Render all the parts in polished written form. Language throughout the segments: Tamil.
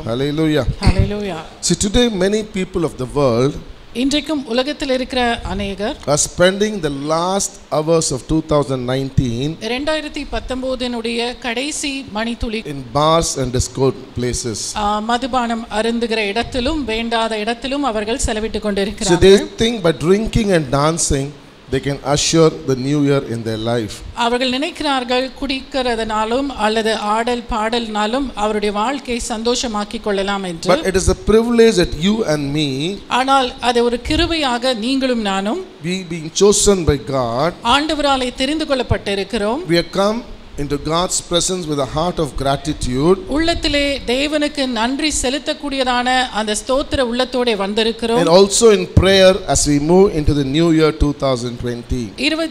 Hallelujah. Hallelujah. See, today many people of the world இன்றைக்கும் உலகத்தில் இருக்கிற அநேகர் are spending the last hours of 2019 2019 கடைசி மணித்துளி in bars and disco places. மதுபானம் அருந்துகிற இடத்திலும் வேண்டாத இடத்திலும் அவர்கள் செலவிட்டுக் So கொண்டிருக்கிறார்கள். they think by drinking and dancing they can assure the new year in their life. அவர்கள் நினைக்கிறார்கள் குடிக்கிறதுனாலும் அல்லது ஆடல் பாடல்னாலும் அவருடைய வாழ்க்கையை சந்தோஷமாக்கிக் கொள்ளலாம் என்று. But it is a privilege that you and me, ஆனால் அது ஒரு கிருபையாக நீங்களும் நானும் we being chosen by God, ஆண்டவராலே தெரிந்து கொள்ளப்பட்டிருக்கிறோம். we have come into God's presence with a heart of gratitude, உள்ளத்திலே தேவனுக்கு நன்றி செலுத்தக்கூடியதான அந்த ஸ்தோத்திர உள்ளத்தோட வந்திருக்கிறோம். and also in prayer as we move into the new year 2020.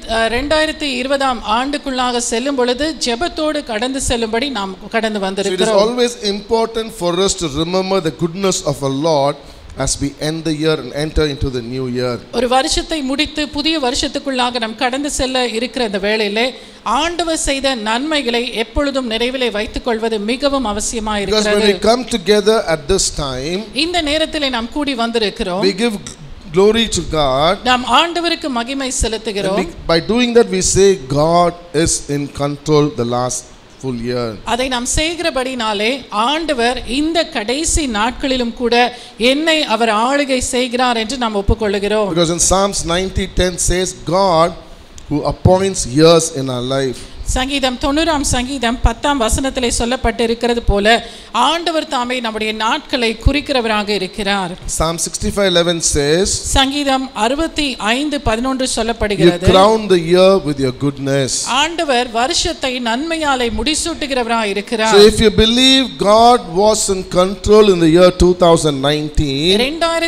2020 ஆண்டுக்குள்ளாக செல்லும் பொழுது ஜெபத்தோடு கடந்து செல்லும்படி நாம் கடந்து So it is வந்திருக்கிறோம். always important for us to remember the goodness of our Lord as we end the year and enter into the new year. ஒரு வருஷத்தை முடித்து புதிய வருஷத்துக்குள்ளாக நாம் கடந்து செல்ல இருக்கிற இந்த வேளையிலே ஆண்டவர் செய்த நன்மைகளை எப்பொழுதும் நிறைவிலே வைத்துக் கொள்வது மிகவும் அவசியமாக Because when இருக்கிறது. we come together at this time, இந்த நேரத்திலே நாம் கூடி வந்திருக்கிறோம். we give glory to God. நாம் ஆண்டவருக்கு மகிமை செலுத்துகிறோம். By doing that we say God is in control the last full year. அதை நாம் செய்கிறபடினாலே ஆண்டவர் இந்த கடைசி நாட்களிலும் கூட என்னை அவர் ஆளுகை செய்கிறார் என்று நாம் ஒப்புக்கொள்கிறோம். Because in Psalms 90:10 says God who appoints years in our life. சங்கீதம் 90 சொல்லப்பட்டிருக்கிறது போல ஆண்டவர் தாமே நம்முடைய நாட்களை குறிக்கிறவராக இருக்கிறார். Psalm 65:11 says சங்கீதம் 65:11 you சொல்லப்படுகிறது. crown the year with your goodness. ஆண்டவர் வருஷத்தை நன்மையாலே முடிசூட்டுகிறவராக இருக்கிறார். So if you believe God was in control in the year 2019,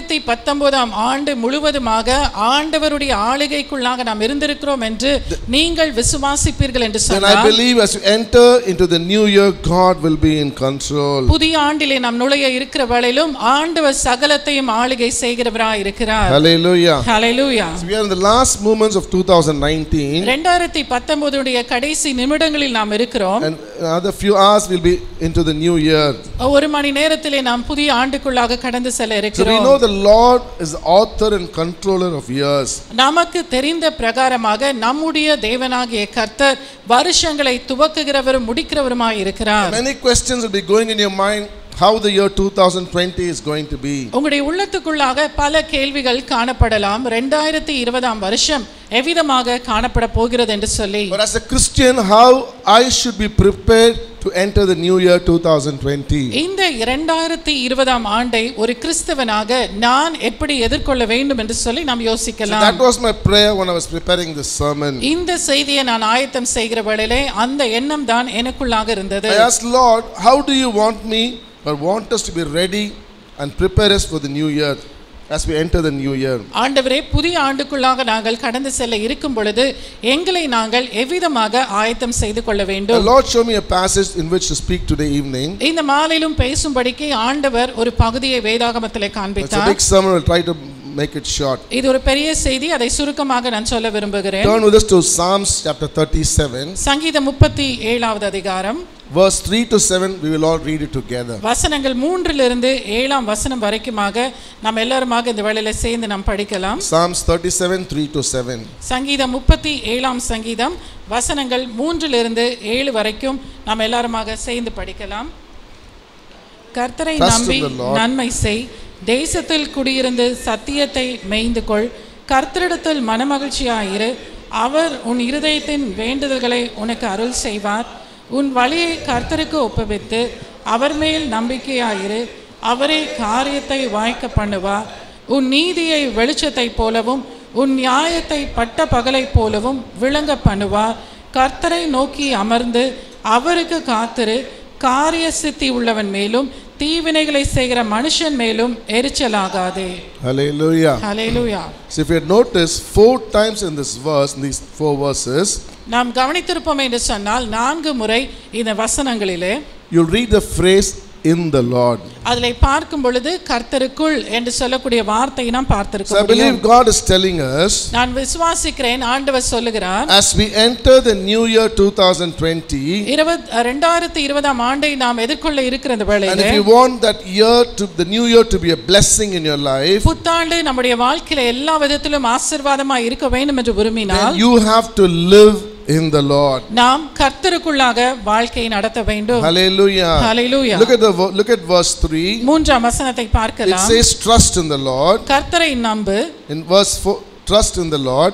2019 ஆண்டு முழுவதுமாக ஆண்டவருடைய ஆளுகைக்குள்ளாக நாம் இருந்திருக்கிறோம் என்று நீங்கள் விசுவாசிப்பீர்கள் என்று then I believe as we enter into the new year, God will be in control. புதிய ஆண்டிலே நாம் நுழைய இருக்கிற வேளையிலும் ஆண்டவர் சகலத்தையும் ஆளுகை செய்கிறவராய் இருக்கிறார். Hallelujah. Hallelujah. So we are in the last moments of 2019. 2019 உடைய கடைசி நிமிடங்களில் நாம் இருக்கிறோம். And another few hours we'll be into the new year. ஒரு மணி நேரத்திலே நாம் புதிய ஆண்டுக்குள்ளாக கடந்து செல்ல So we இருக்கிறோம். know the Lord is the author and controller of years. நமக்கு தெரிந்த பிரகாரமாக நம்முடைய தேவனாகிய கர்த்தர் வருஷங்களை துவக்குகிறவரும் முடிக்கிறவருமாய் இருக்கிறார். Many questions will be going in your mind how the year 2020 is going to be. உங்களுடைய உள்ளத்துக்குள்ளாக பல கேள்விகள் காணப்படலாம். 2020 வருஷம் எவ்விதமாக காணப்பட போகிறது என்று சொல்லி. But as a Christian, how I should be prepared to enter the new year 2020. இந்த 2020 ஆண்டை ஒரு கிறிஸ்தவனாக நான் எப்படி எதிர்கொள்ள வேண்டும் என்று சொல்லி நாம் So யோசிக்கலாம். that was my prayer when I was preparing this sermon. இந்த செய்தியை நான் ஆயத்தம் செய்கிற வேளையிலே அந்த எண்ணம் தான் எனக்குள்ளாக இருந்தது. I asked Lord, how do you want me or want us to be ready and prepare us for the new year as we enter the new year? ஆண்டவரே, புதிய ஆண்டுக்குள்ளாக நாங்கள் கடந்து செல்ல இருக்கும் பொழுது எங்களை நாங்கள் எவ்விதமாக ஆயத்தம் செய்து கொள்ள The வேண்டும்? Lord showed me a passage in which to speak today evening. இந்த மாலையிலும் பேசும்படிக்கு ஆண்டவர் ஒரு பகுதியை வேதாகமத்திலே It's a காண்பித்தார். big sermon. I'll try to make it short. இது ஒரு பெரிய செய்தி, அதை சுருக்கமாக நான் சொல்ல விரும்புகிறேன். Turn with us to Psalms chapter 37. சங்கீதம் 37வது அதிகாரம் Verse 3 to 7, we will all read it together. வசனங்கள் 3 7 வசனம் வரைக்குமாக நாம் எல்லாருமாக இந்த வேளையில சேர்ந்து நாம் படிக்கலாம். Psalms 37, 3 to 7. சங்கீதம் 37 சங்கீதம் வசனங்கள் 3 7 வரைக்கும் நாம் எல்லாருமாக சேர்ந்து படிக்கலாம். கர்த்தரை நம்பி நன்மை செய், தேசத்தில் குடியிருந்து சத்தியத்தை மேய்ந்து கொள், கர்த்தரிடத்தில் மனமகிழ்ச்சியாயிரு, அவர் உன் இருதயத்தின் வேண்டுதல்களை உனக்கு அருள் செய்வார். உன் வழியை கர்த்தருக்கு ஒப்புவித்து அவர் மேல் நம்பிக்கையாயிரு, அவரே காரியத்தை வாய்க்க பண்ணுவார். உன் நீதியை வெளிச்சத்தை போலவும் உன் நியாயத்தை பட்ட பகலை போலவும் விளங்க பண்ணுவார். கர்த்தரை நோக்கி அமர்ந்து அவருக்கு காத்திரு, காரிய சித்தி உள்ளவன் மேலும் தீவினைகளை செய்கிற மனுஷன் மேலும் எரிச்சலாகாதே. Hallelujah. Hallelujah. So if you had noticed 4 times in this verse, in these 4 verses, நாம் கவனித்திருப்போம் என்று சொன்னால் 4 முறை இந்த வசனங்களிலே you'll read the phrase in the Lord. அதிலே பார்க்கும் பொழுது கர்த்தருக்குள் என்று சொல்லக்கூடிய வார்த்தையை நாம் பார்த்திருக்கிறோம். So I believe God is telling us, நான் விசுவாசிக்கிறேன் ஆண்டவர் சொல்லுகிறார், as we enter the new year 2020, 2020 ஆம் ஆண்டை நாம் எதிர்கொள்ள இருக்கிற இந்த வேளையிலே, and if you want that year to the new year to be a blessing in your life, புத்தாண்டு நம்முடைய வாழ்க்கையில எல்லா விதத்திலும் ஆசீர்வாதமாய் இருக்க வேண்டும் என்று விரும்பினால், then you have to live in the Lord. நாம் கர்த்தருக்குள்ளாக வாழ்க்கை நடத்த வேண்டும். Hallelujah. Hallelujah. Look at verse 3. மூன்றாம் வசனத்தை பார்க்கலாம். It says trust in the Lord. கர்த்தரை நம்பு. In verse 4, trust in the Lord.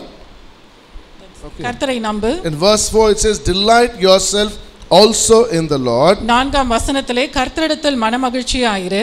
கர்த்தரை நம்பு. In verse 4 it says delight yourself also in the Lord. நான்காம் வசனத்திலே கர்த்தரிடத்தில் மனமகிழ்ச்சியாயிரு.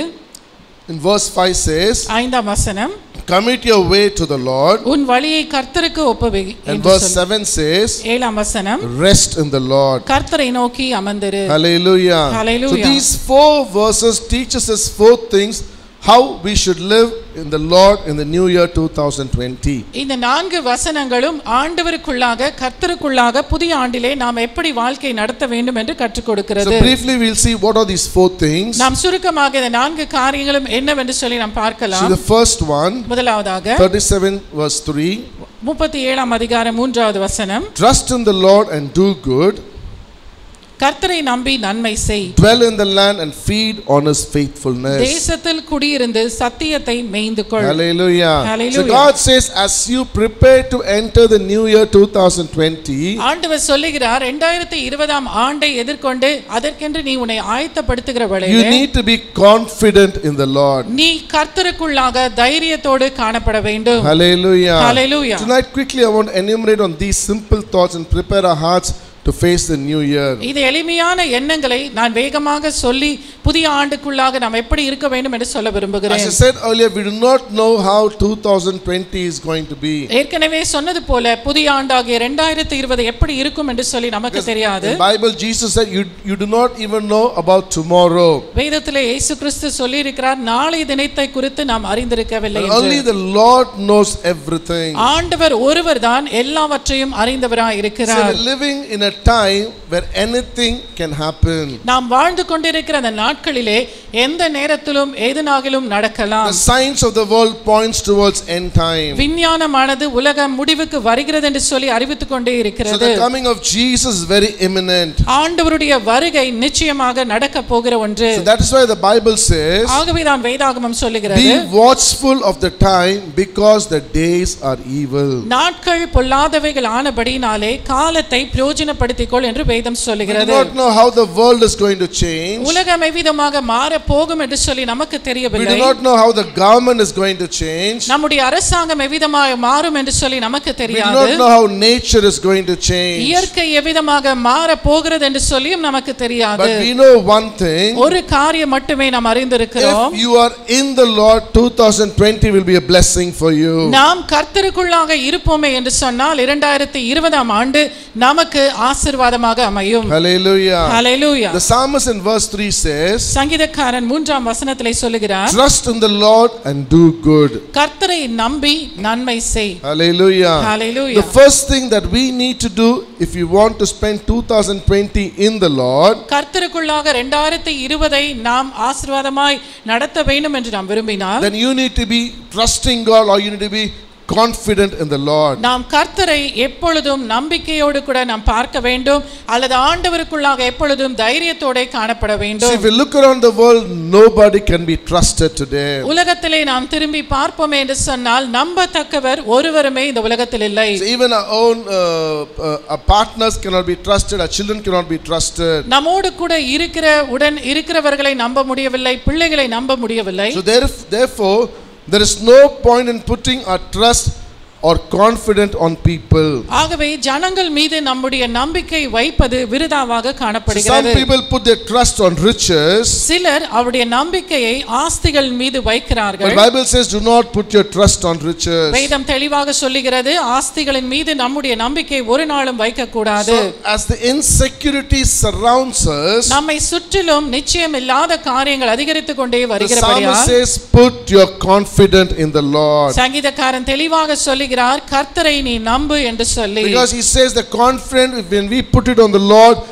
In verse 5 says, ஐந்தாம் வசனம், commit your way to the Lord. உன் வழியை கர்த்தருக்கு ஒப்புவி. And verse 7 says, ஏழாம் வசனம், rest in the Lord. கர்த்தரை நோக்கி அமர்ந்திரு. Hallelujah. Hallelujah. So these 4 verses teaches us 4 things how we should live in the Lord in the new year 2020. இந்த 4 வசனங்களும் ஆண்டவருக்குள்ளாக கர்த்தருக்குள்ளாக புதிய ஆண்டிலே நாம் எப்படி வாழ்க்கை நடத்த வேண்டும் என்று கற்றுக் கொடுக்கிறது. So briefly we'll see what are these 4 things. நாம் சுருக்கமாக இந்த 4 காரியங்களும் என்னவென்று சொல்லி நாம் பார்க்கலாம். So the first one, முதலாவதாக 37 verse 3, 37ஆம் அதிகாரம் 3வது வசனம், trust in the Lord and do good, கர்த்தரை நம்பி நன்மை செய், dwell in the land and feed on his faithfulness. தேசத்தில் குடியிருந்து சத்தியத்தை மேய்ந்து கொள். Hallelujah. Hallelujah. So God says as you prepare to enter the new year 2020, ஆண்டவர் சொல்லுகிறார் 2020 ஆம் ஆண்டை எதிர்கொண்டு அதற்கென்று நீ உன்னை ஆயத்தப்படுத்துகிற you வேளையிலே need to be confident in the Lord. நீ கர்த்தருக்குள்ளாக தைரியத்தோடு காணப்பட வேண்டும். Hallelujah. Hallelujah. Tonight quickly I want to enumerate on these simple thoughts and prepare our hearts to face the new year. இது எளிமையான எண்ணங்களை நான் வேகமாக சொல்லி புதிய ஆண்டுக்குள்ளாக நாம் எப்படி இருக்க வேண்டும் என்று சொல்ல விரும்புகிறேன். As I said earlier, we do not know how 2020 is going to be. ஏற்கனவே சொன்னது போல புதிய ஆண்டாகிய 2020 எப்படி இருக்கும் என்று சொல்லி நமக்கு தெரியாது. In the Bible Jesus said you do not even know about tomorrow. வேதத்திலே இயேசு கிறிஸ்து சொல்லி இருக்கிறார் நாளை தினத்தை குறித்து நாம் அறிந்திருக்கவில்லை என்று. Only the Lord knows everything. ஆண்டவர் ஒருவர்தான் எல்லாவற்றையும் அறிந்தவராய் இருக்கிறார். So we're living in a time where anything can happen. நாம் வாழ்ந்து கொண்டிருக்கிற அந்த நாட்களிலே எந்த நேரத்திலும் எதுனாகிலும் நடக்கலாம். The science of the world points towards end time. விஞ்ஞானமானது உலகம் முடிவுக்கு வருகிறது என்று சொல்லி அறிவித்துக் கொண்டே இருக்கிறது. So the coming of Jesus is very imminent. ஆண்டவருடைய வருகை நிச்சயமாக நடக்க போகிற ஒன்று. So that is why the Bible says, ஆகவே தான் வேதாகமம் சொல்லுகிறது, be watchful of the time because the days are evil. நாட்கள் பொல்லாதவைகள் ஆனபடினாலே காலத்தை பிரயோஜனப்படுத்திக்கொள் என்று வேதம் சொல்லுகிறது. We do not know how the world is going to change. உலகம் எவ்விதமாக மாற போகும் என்று சொல்லி நமக்கு தெரியவில்லை. We do not know how the government is going to change. நம்முடைய அரசாங்கம் எவ்விதமாக மாறும் என்று சொல்லி நமக்கு தெரியாது. We do not know how nature is going to change. இயற்கை எவ்விதமாக மாற போகிறது என்று சொல்லியும் நமக்கு தெரியாது. But we know one thing. ஒரு காரியம் மட்டுமே நாம் அறிந்திருக்கிறோம். If you are in the Lord, 2020 will be a blessing for you. நாம் கர்த்தருக்குள்ளாக இருப்போமே என்று சொன்னால் 2020 ஆம் ஆண்டு நமக்கு ஆசீர்வாதமாக அமையும். Hallelujah. Hallelujah. The psalmist in verse 3 says, சங்கீதக்காரன் 3ஆம் வசனத்திலே சொல்லுகிறார், trust in the Lord and do good. கர்த்தரை நம்பி நன்மை செய். Hallelujah. Hallelujah. The first thing that we need to do if you want to spend 2020 in the Lord, கர்த்தருக்குள்ளாக 2020 நாம் ஆசீர்வாதமாய் நடத்த வேண்டும் என்று நாம் விரும்பினால், then you need to be trusting God or you need to be confident in the Lord. நாம் கர்த்தரை எப்பொழுதும் நம்பிக்கையோடு கூட நாம் பார்க்க வேண்டும் அல்லது ஆண்டவருக்குள்ளாக எப்பொழுதும் தைரியத்தோடு காணப்பட வேண்டும். See, if you look around the world, nobody can be trusted today. உலகத்திலே நாம் திரும்பி பார்ப்போம் என்று சொன்னால் நம்பத்தக்கவர் ஒருவருமே இந்த உலகத்தில் இல்லை. So even our own our partners cannot be trusted, our children cannot be trusted. நம்மோடு கூட உடன் இருக்கிறவர்களை நம்ப முடியவில்லை, பிள்ளைகளை நம்ப முடியவில்லை. So therefore there is no point in putting our trust or confident on people. ஆகவே ஜனங்கள் மீது நம்முடைய நம்பிக்கை வைப்பது விருதாவாக காணப்படுகிறது. Some people put their trust on riches. சிலர் அவருடைய நம்பிக்கையை ஆஸ்திகள் மீது வைக்கிறார்கள். But Bible says do not put your trust on riches. வேதம் தெளிவாக சொல்லுகிறது ஆஸ்திகளின் மீது நம்முடைய நம்பிக்கை ஒரு நாளும் வைக்க கூடாது. So as the insecurity surrounds us, நம்மை சுற்றிலும் நிச்சயம் இல்லாத காரியங்கள் அதிகரித்துக் கொண்டே the வருகிறபடியால் psalmist says put your confidence in the Lord. சங்கீதக்காரன் தெளிவாக சொல்லுகிறார் கர்த்தரை நீ நம்பு என்று சொல்லி. Because he says the confidence, when we put it on the Lord,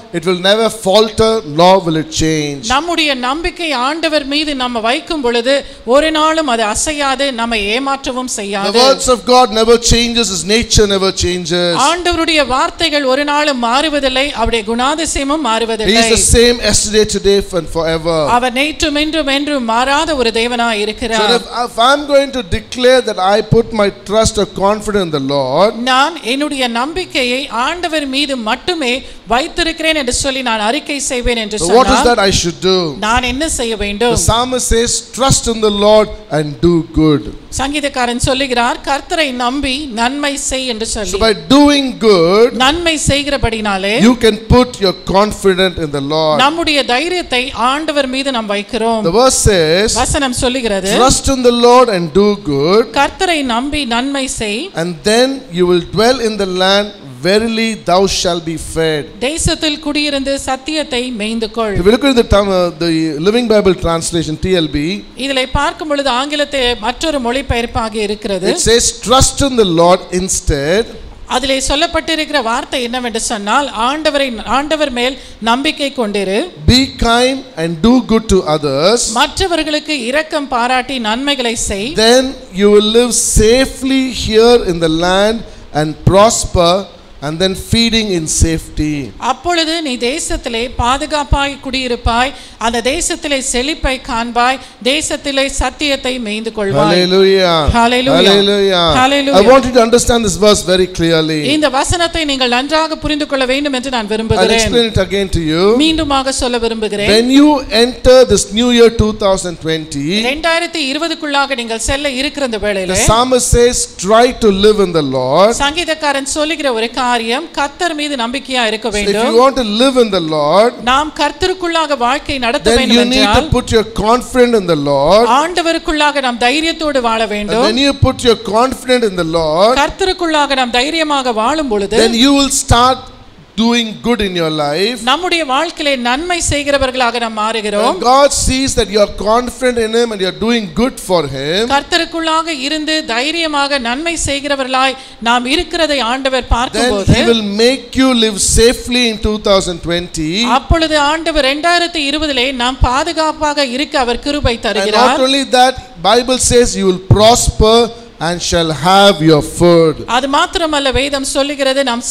it will never falter nor will it change. நம்முடைய நம்பிக்கை ஆண்டவர் மீது நம்ம வைக்கும் பொழுது ஒரு நாளும் அது அசையாது, நம்மை ஏமாற்றவும் செய்யாது. The words of God never changes, his nature never changes. ஆண்டவருடைய வார்த்தைகள் ஒரு நாளும் மாறுவதில்லை, அவருடைய குணாதிசயமும் மாறுவதில்லை. He is the same yesterday, today and forever. அவர் நேற்றும் இன்றும் என்றும் மாறாத ஒரு தேவனாய் இருக்கிறார். So if I am going to declare that I put my trust or confidence in the Lord, நான் என்னுடைய நம்பிக்கையை ஆண்டவர் மீது மட்டுமே வைத்திருக்கிறேன் என்று சொல்லி நான் அறிக்கை செய்வேன் என்று சொன்னார். what is that I should do? நான் என்ன செய்ய வேண்டும்? The psalmist says, trust in the Lord and do good. சங்கீதக்காரன் சொல்லுகிறார், கர்த்தரை நம்பி நன்மை செய் என்று சொல்லி. So by doing good, நன்மை செய்கிறபடினாலே you can put your confidence in the Lord. நம்முடைய தைரியத்தை ஆண்டவர் மீது நாம் வைக்கிறோம். The verse says, வசனம் சொல்லுகிறது, trust in the Lord and do good, கர்த்தரை நம்பி நன்மை செய், and then you will dwell in the land, verily thou shalt be fed. தேசத்தில் குடியிருந்து சத்தியத்தை மேய்ந்துகொள். If you look at the Living Bible translation, TLB, இதிலே பார்க்கும் பொழுது ஆங்கிலத்தில் மற்றொரு மொழிபெயர்ப்பாக இருக்கிறது. it says trust in the Lord instead. அதிலே சொல்லப்பட்டிருக்கிற வார்த்தை என்னவென்று சொன்னால், ஆண்டவர் மேல் நம்பிக்கை கொண்டிரு, be kind and do good to others, மற்றவர்களுக்கு இரக்கம் பாராட்டி நன்மைகளை செய், then you will live safely here in the land and prosper, and then feeding in safety. அப்பொழுது நீ தேசத்திலே பாதுகாப்பாய் குடியிருப்பாய், அந்த தேசத்திலே செழிப்பை காண்பாய், தேசத்திலே சத்தியத்தை மேய்ந்து கொள்வாய். Hallelujah. Hallelujah. Hallelujah. Hallelujah. I want you to understand this verse very clearly. இந்த வசனத்தை நீங்கள் நன்றாக புரிந்து கொள்ள வேண்டும் என்று நான் I'll விரும்புகிறேன். explain it again to you. மீண்டுமாக சொல்ல விரும்புகிறேன். When you enter this new year 2020, 2020க்குள்ளாக நீங்கள் செல்ல இருக்கிற இந்த வேளையிலே, the psalmist says, try to live in the Lord. சங்கீதக்காரன் சொல்லுகிற ஒரு காரியம், கர்த்தர் மீது நம்பிக்கையா இருக்க So if வேண்டும். you want to live in the Lord, நாம் கர்த்தருக்குள்ளாக வாழ்க்கை நடத்த then வேண்டும் you need to என்றால் put your confidence in the Lord. ஆண்டவருக்குள்ளாக நாம் தைரியத்தோடு வாழ And வேண்டும். when you put your confidence in the Lord, கர்த்தருக்குள்ளாக நாம் தைரியமாக வாழும் பொழுது then you will start doing good in your life. நம்முடைய வாழ்க்கையிலே நன்மை செய்கிறவர்களாக நாம் மாறுகிறோம். And God sees that you are confident in Him and you are doing good for Him. கர்த்தருக்குள்ளாக இருந்து தைரியமாக நன்மை செய்கிறவர்களாய் நாம் இருக்கிறதை ஆண்டவர் Then பார்க்கும்போது He will make you live safely in 2020. அப்பொழுது ஆண்டவர் 2020லே நாம் பாதுகாப்பாக இருக்க அவர் கிருபை And தருகிறார். not only that, Bible says you will prosper and shall have your food. அது மாத்திரமல்ல, வேதம் சொல்லுகிறது நாம்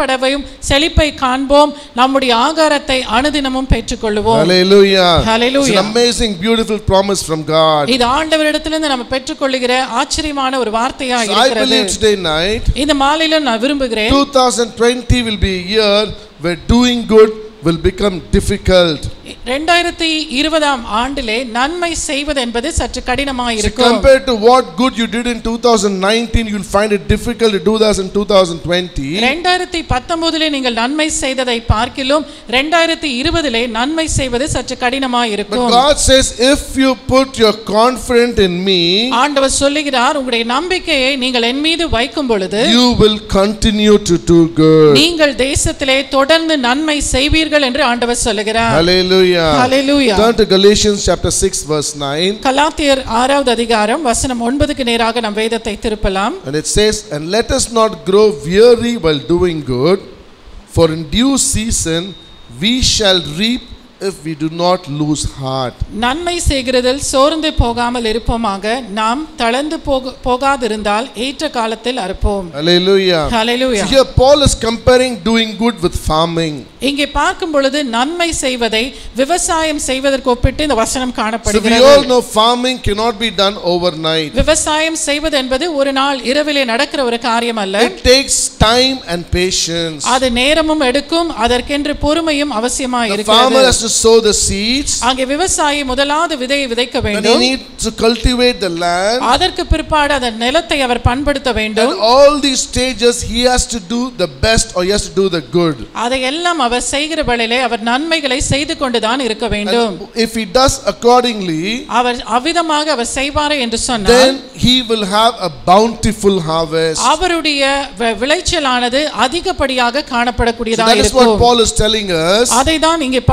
செழிப்பை காண்போம், நம்முடைய ஆகாரத்தை அனுதினமும் பெற்றுக்கொள்வோம். Hallelujah. Hallelujah. It's an amazing, beautiful promise from God. இது ஆண்டவரிடத்திலிருந்து நம்ம பெற்றுக்கொள்ளுகிற ஆச்சரியமான ஒரு வார்த்தையா So I இருக்கிறது. believe today night, இந்த மாலையில நான் விரும்புகிறேன், 2020 will be a year where doing good will become difficult. 2020ஆம் ஆண்டிலே நன்மை செய்வது என்பது சற்று கடினமாய் இருக்கும். Compared to what good you did in 2019, you'll find it difficult to do that in 2020. 2019லே நீங்கள் நன்மை செய்ததை பார்க்கிலும் 2020லே நன்மை செய்வது சற்று கடினமாய் இருக்கும். But God says, if you put your confidence in me, ஆண்டவர் சொல்லுகிறார், உங்களுடைய நம்பிக்கையை நீங்கள் என் மீது வைக்கும் பொழுது you will continue to do good. நீங்கள் தேசத்திலே தொடர்ந்து நன்மை செய்வீர்கள் என்று ஆண்டவர் சொல்லுகிறார். Hallelujah. Hallelujah. Turn to Galatians chapter 6 verse 9. கலாத்தியர் 6வது அதிகாரம் வசனம் 9க்கு நேராக நாம் வேதத்தை திருப்பலாம். And it says, and let us not grow weary while doing good, for in due season we shall reap if we do not lose heart. நன்மை செய்கிறதில் சோர்ந்து போகாமல் இருப்போமாக, நாம் தளர்ந்து போகாதிருந்தால் ஏற்ற காலத்தில் அறுப்போம். Hallelujah. Hallelujah. So here Paul is comparing doing good with farming. இங்கே பார்க்கும் பொழுது நன்மை செய்வதை விவசாயம் செய்வதற்கு ஒப்பிட்டு இந்த வசனம் So we காணப்படுகிறது. all know farming cannot be done overnight. விவசாயம் செய்வது என்பது ஒரு நாள் இரவிலே நடக்கிற ஒரு காரியம் அல்ல. It takes time and patience. அது நேரமும் எடுக்கும், அதற்கென்று பொறுமையும் அவசியமாய் The இருக்கிறது. farmer has to sow the seeds. அங்கே விவசாயி முதலாவது விதையை விதைக்க And he வேண்டும். needs to cultivate the land. அதற்கு பிற்பாடு அந்த நிலத்தை அவர் பண்படுத்த வேண்டும். And all these stages he has to do the best or he has to do the good. அதையெல்லாம் அவர் செய்கிற வேளையிலே அவர் நன்மைகளை செய்து கொண்டுதான் இருக்க வேண்டும். And if he does accordingly, அவர் அவ்விதமாக அவர் செய்வாரே என்று சொன்னால் then he will have a bountiful harvest. அவருடைய விளைச்சலானது அதிகப்படியாக So காணப்படக்கூடியதாக that is what இருக்கும். Paul is telling us. அதை தான் இங்கே பவுல் நமக்கு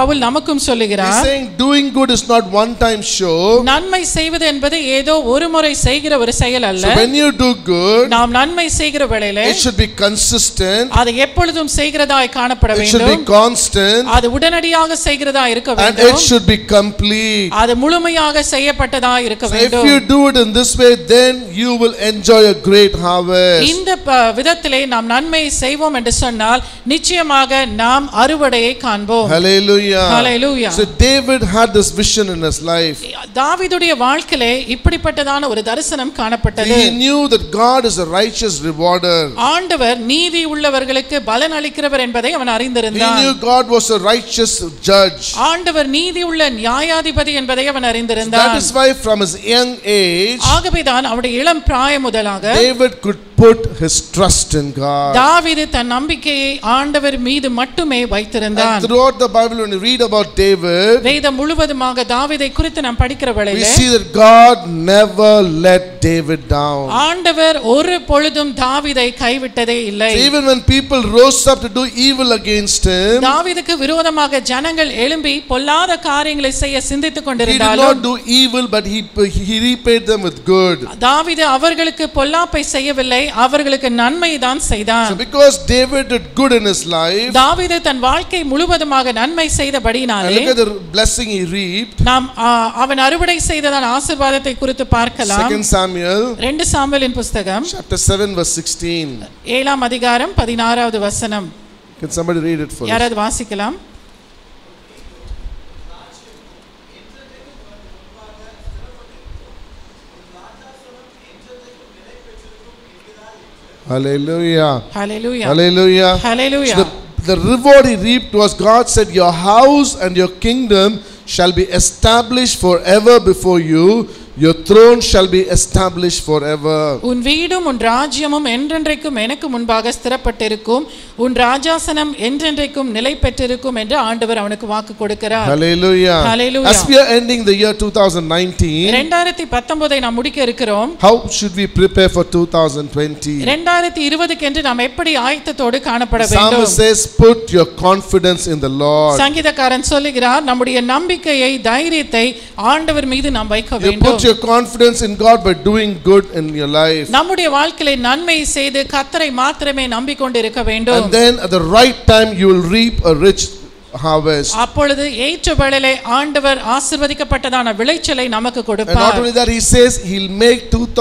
நமக்கும் சொல்லுகிறார். He's saying doing good is not one time show. நன்மை செய்வது என்பது ஏதோ ஒரு முறை செய்கிற ஒரு செயல் அல்ல. So when you do good, நாம் நன்மை செய்கிற வேளையிலே it should be consistent. அது எப்பொழுதும் செய்கிறதாய் காணப்பட It should வேண்டும். be constant. அது உடனடியாக செய்கிறதா இருக்க And வேண்டும். it should be complete. அது முழுமையாக செய்யப்பட்டதா இருக்க So if வேண்டும். you do it in this way, then you will enjoy a great harvest. இந்த விதத்திலே நாம் நன்மை செய்வோம் என்று சொன்னால் நிச்சயமாக நாம் அறுவடையை காண்போம். Hallelujah. Hallelujah. So David had this vision in his life. தாவீதுடைய வாழ்க்கையிலே இப்படிப்பட்டதான ஒரு தரிசனம் காணப்பட்டது. He knew that God is a righteous rewarder. ஆண்டவர் நீதி உள்ளவர்களுக்கு பலன் அளிக்கிறவர் என்பதை அவன் He அறிந்திருந்தான். knew God was a righteous judge. ஆண்டவர் நீதி உள்ள நியாயாதிபதி என்பதை அவன் அறிந்திருந்தான். That is why from his young age, ஆகவேதான் அவருடைய இளம் பிராயம் முதலாக David could put his trust in God. தாவீது தன் நம்பிக்கையை ஆண்டவர் மீது மட்டுமே வைத்திருந்தான். And throughout the Bible, when you read about David, வேதம் முழுவதுமாக தாவீதை குறித்து நாம் படிக்கிற we வேளையிலே see that God never let David down. ஆண்டவர் ஒரு பொழுதும் தாவீதை கைவிட்டதே இல்லை. So even when people rose up to do evil against him, தாவீதுக்கு விரோதமாக ஜனங்கள் எழும்பி பொல்லாத காரியங்களை செய்ய சிந்தித்துக் he did கொண்டிருந்தாலும் not do evil, but he repaid them with good. தாவீது அவர்களுக்கு பொல்லாப்பை செய்யவில்லை, அவர்களுக்கு நன்மை தான் செய்தான். So because David did good in his life, தாவீது தன் வாழ்க்கை முழுவதுமாக நன்மை செய்தபடியினாலே and look at the blessing he reaped. நாம் அவன் அறுவடை செய்ததான ஆசீர்வாதத்தை குறித்து பார்க்கலாம். 2 Samuel 2 சாமுவேலின் புத்தகம் chapter 7 verse 16. 7ஆம் அதிகாரம் 16வது வசனம். Can somebody read it for us? யாராவது வாசிக்கலாம்? Hallelujah. Hallelujah. Hallelujah. Hallelujah. So the reward he reaped was God said, your house and your kingdom shall be established forever before you. Your throne shall be established forever. உன் வீடும் உன் ராஜ்யமும் என்றென்றைக்கும் எனக்கு முன்பாக ஸ்திரப்பட்டிருக்கும், உன் ராஜாசனம் என்றென்றைக்கும் நிலை பெற்றிருக்கும் என்று ஆண்டவர் அவனுக்கு வாக்கு கொடுக்கிறார். Hallelujah. Hallelujah. As we are ending the year 2019, 2019 நாம் முடிக்க இருக்கிறோம். how should we prepare for 2020? 2020 என்று நாம் எப்படி ஆயத்தத்தோடு காணப்பட The வேண்டும்? psalmist says, put your confidence in the Lord. சங்கீதக்காரன் சொல்லுகிறார், நம்முடைய நம்பிக்கையை தைரியத்தை ஆண்டவர் மீது நாம் வைக்க You வேண்டும். put your confidence in God by doing good in your life. நம்முடைய வாழ்க்கையிலே நன்மை செய்து கர்த்தரை மாத்திரமே நம்பிக்கொண்டிருக்க வேண்டும். And then at the right time you will reap a rich harvest. அப்பொழுது ஏற்ற வேளையிலே ஆண்டவர் ஆசீர்வதிக்கப்பட்டதான விளைச்சலை நமக்கு And கொடுப்பார். not only that, he says he'll make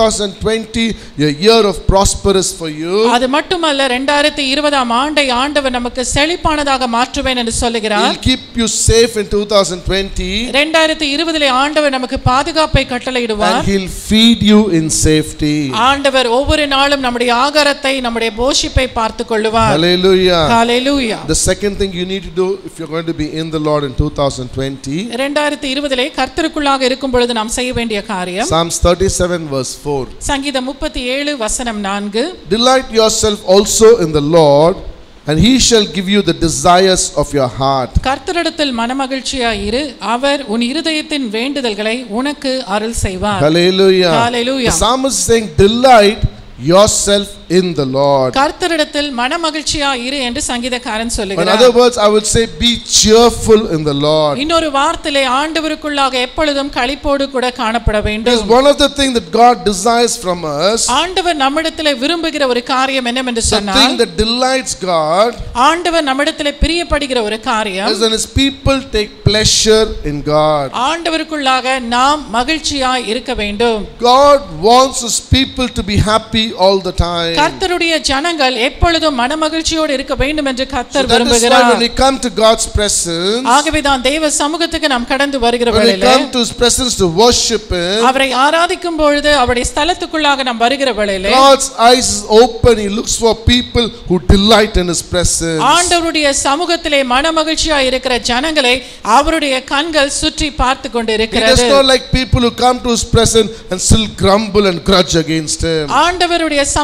2020 a year of prosperous for you. அது மட்டுமல்ல 2020ஆம் ஆண்டை ஆண்டவர் நமக்கு செழிப்பானதாக மாற்றுவேன் என்று சொல்லுகிறார். He'll keep you safe in 2020. 2020லே ஆண்டவர் நமக்கு பாதுகாப்பை கட்டளையிடுவார். And he'll feed you in safety. ஆண்டவர் ஒவ்வொரு நாளும் நம்முடைய ஆகாரத்தை நம்முடைய போஷிப்பை பார்த்துக் கொள்வார். Hallelujah. Hallelujah. The second thing you need to do if you're going to be in the Lord in 2020, 2020லே கர்த்தருக்குள்ளாக இருக்கும் பொழுது நாம் செய்ய வேண்டிய காரியம் Psalms 37 verse 4. சங்கீதம் 37 வசனம் 4. Delight yourself also in the Lord, and he shall give you the desires of your heart. கர்த்தரிடத்தில் மனமகிழ்ச்சியாய் இரு, அவர் உன் இருதயத்தின் வேண்டுதல்களை உனக்கு அருள் செய்வார். Hallelujah. Hallelujah. The psalmist is saying, delight yourself in the Lord. கர்த்தரிடத்தில் மனமகிழ்ச்சியாய் இரு என்று சங்கீதக்காரன் In சொல்லுகிறார். other words, I would say be cheerful in the Lord. இன்னொரு வார்த்தையிலே ஆண்டவருக்குள்ளாக எப்பொழுதும் களிப்போடு கூட காணப்பட Because வேண்டும். one of the things that God desires from us, ஆண்டவர் நம்மிடத்திலே விரும்புகிற ஒரு காரியம் என்னவென்று the சொன்னால், thing that delights God, ஆண்டவர் நம்மிடத்திலே பிரியப்படுகிற ஒரு காரியம், is when his people take pleasure in God. ஆண்டவருக்குள்ளாக நாம் மகிழ்ச்சியாய் இருக்க வேண்டும். God wants his people to be happy all the time. கர்த்தருடைய ஜனங்கள் எப்பொழுதும் மனமகிழ்ச்சியோடு இருக்க வேண்டும் என்று So கர்த்தர் that is why விரும்புகிறார். when we come to God's presence, ஆகவே தான் தேவ சமூகத்துக்கு நாம் கடந்து வருகிற when we வேளையிலே, come to his presence to worship him, அவரை ஆராதிக்கும் பொழுது அவருடைய ஸ்தலத்துக்குள்ளாக நாம் வருகிற வேளையிலே, God's eyes is open. He looks for people who delight in his presence. ஆண்டவருடைய சமூகத்திலே மனமகிழ்ச்சியாய் இருக்கிற ஜனங்களை அவருடைய கண்கள் சுற்றி பார்த்து He கொண்டிருக்கிறது. does not like people who come to his presence and still grumble and grudge against him. ஆண்டவருடைய சமூகத்துக்கு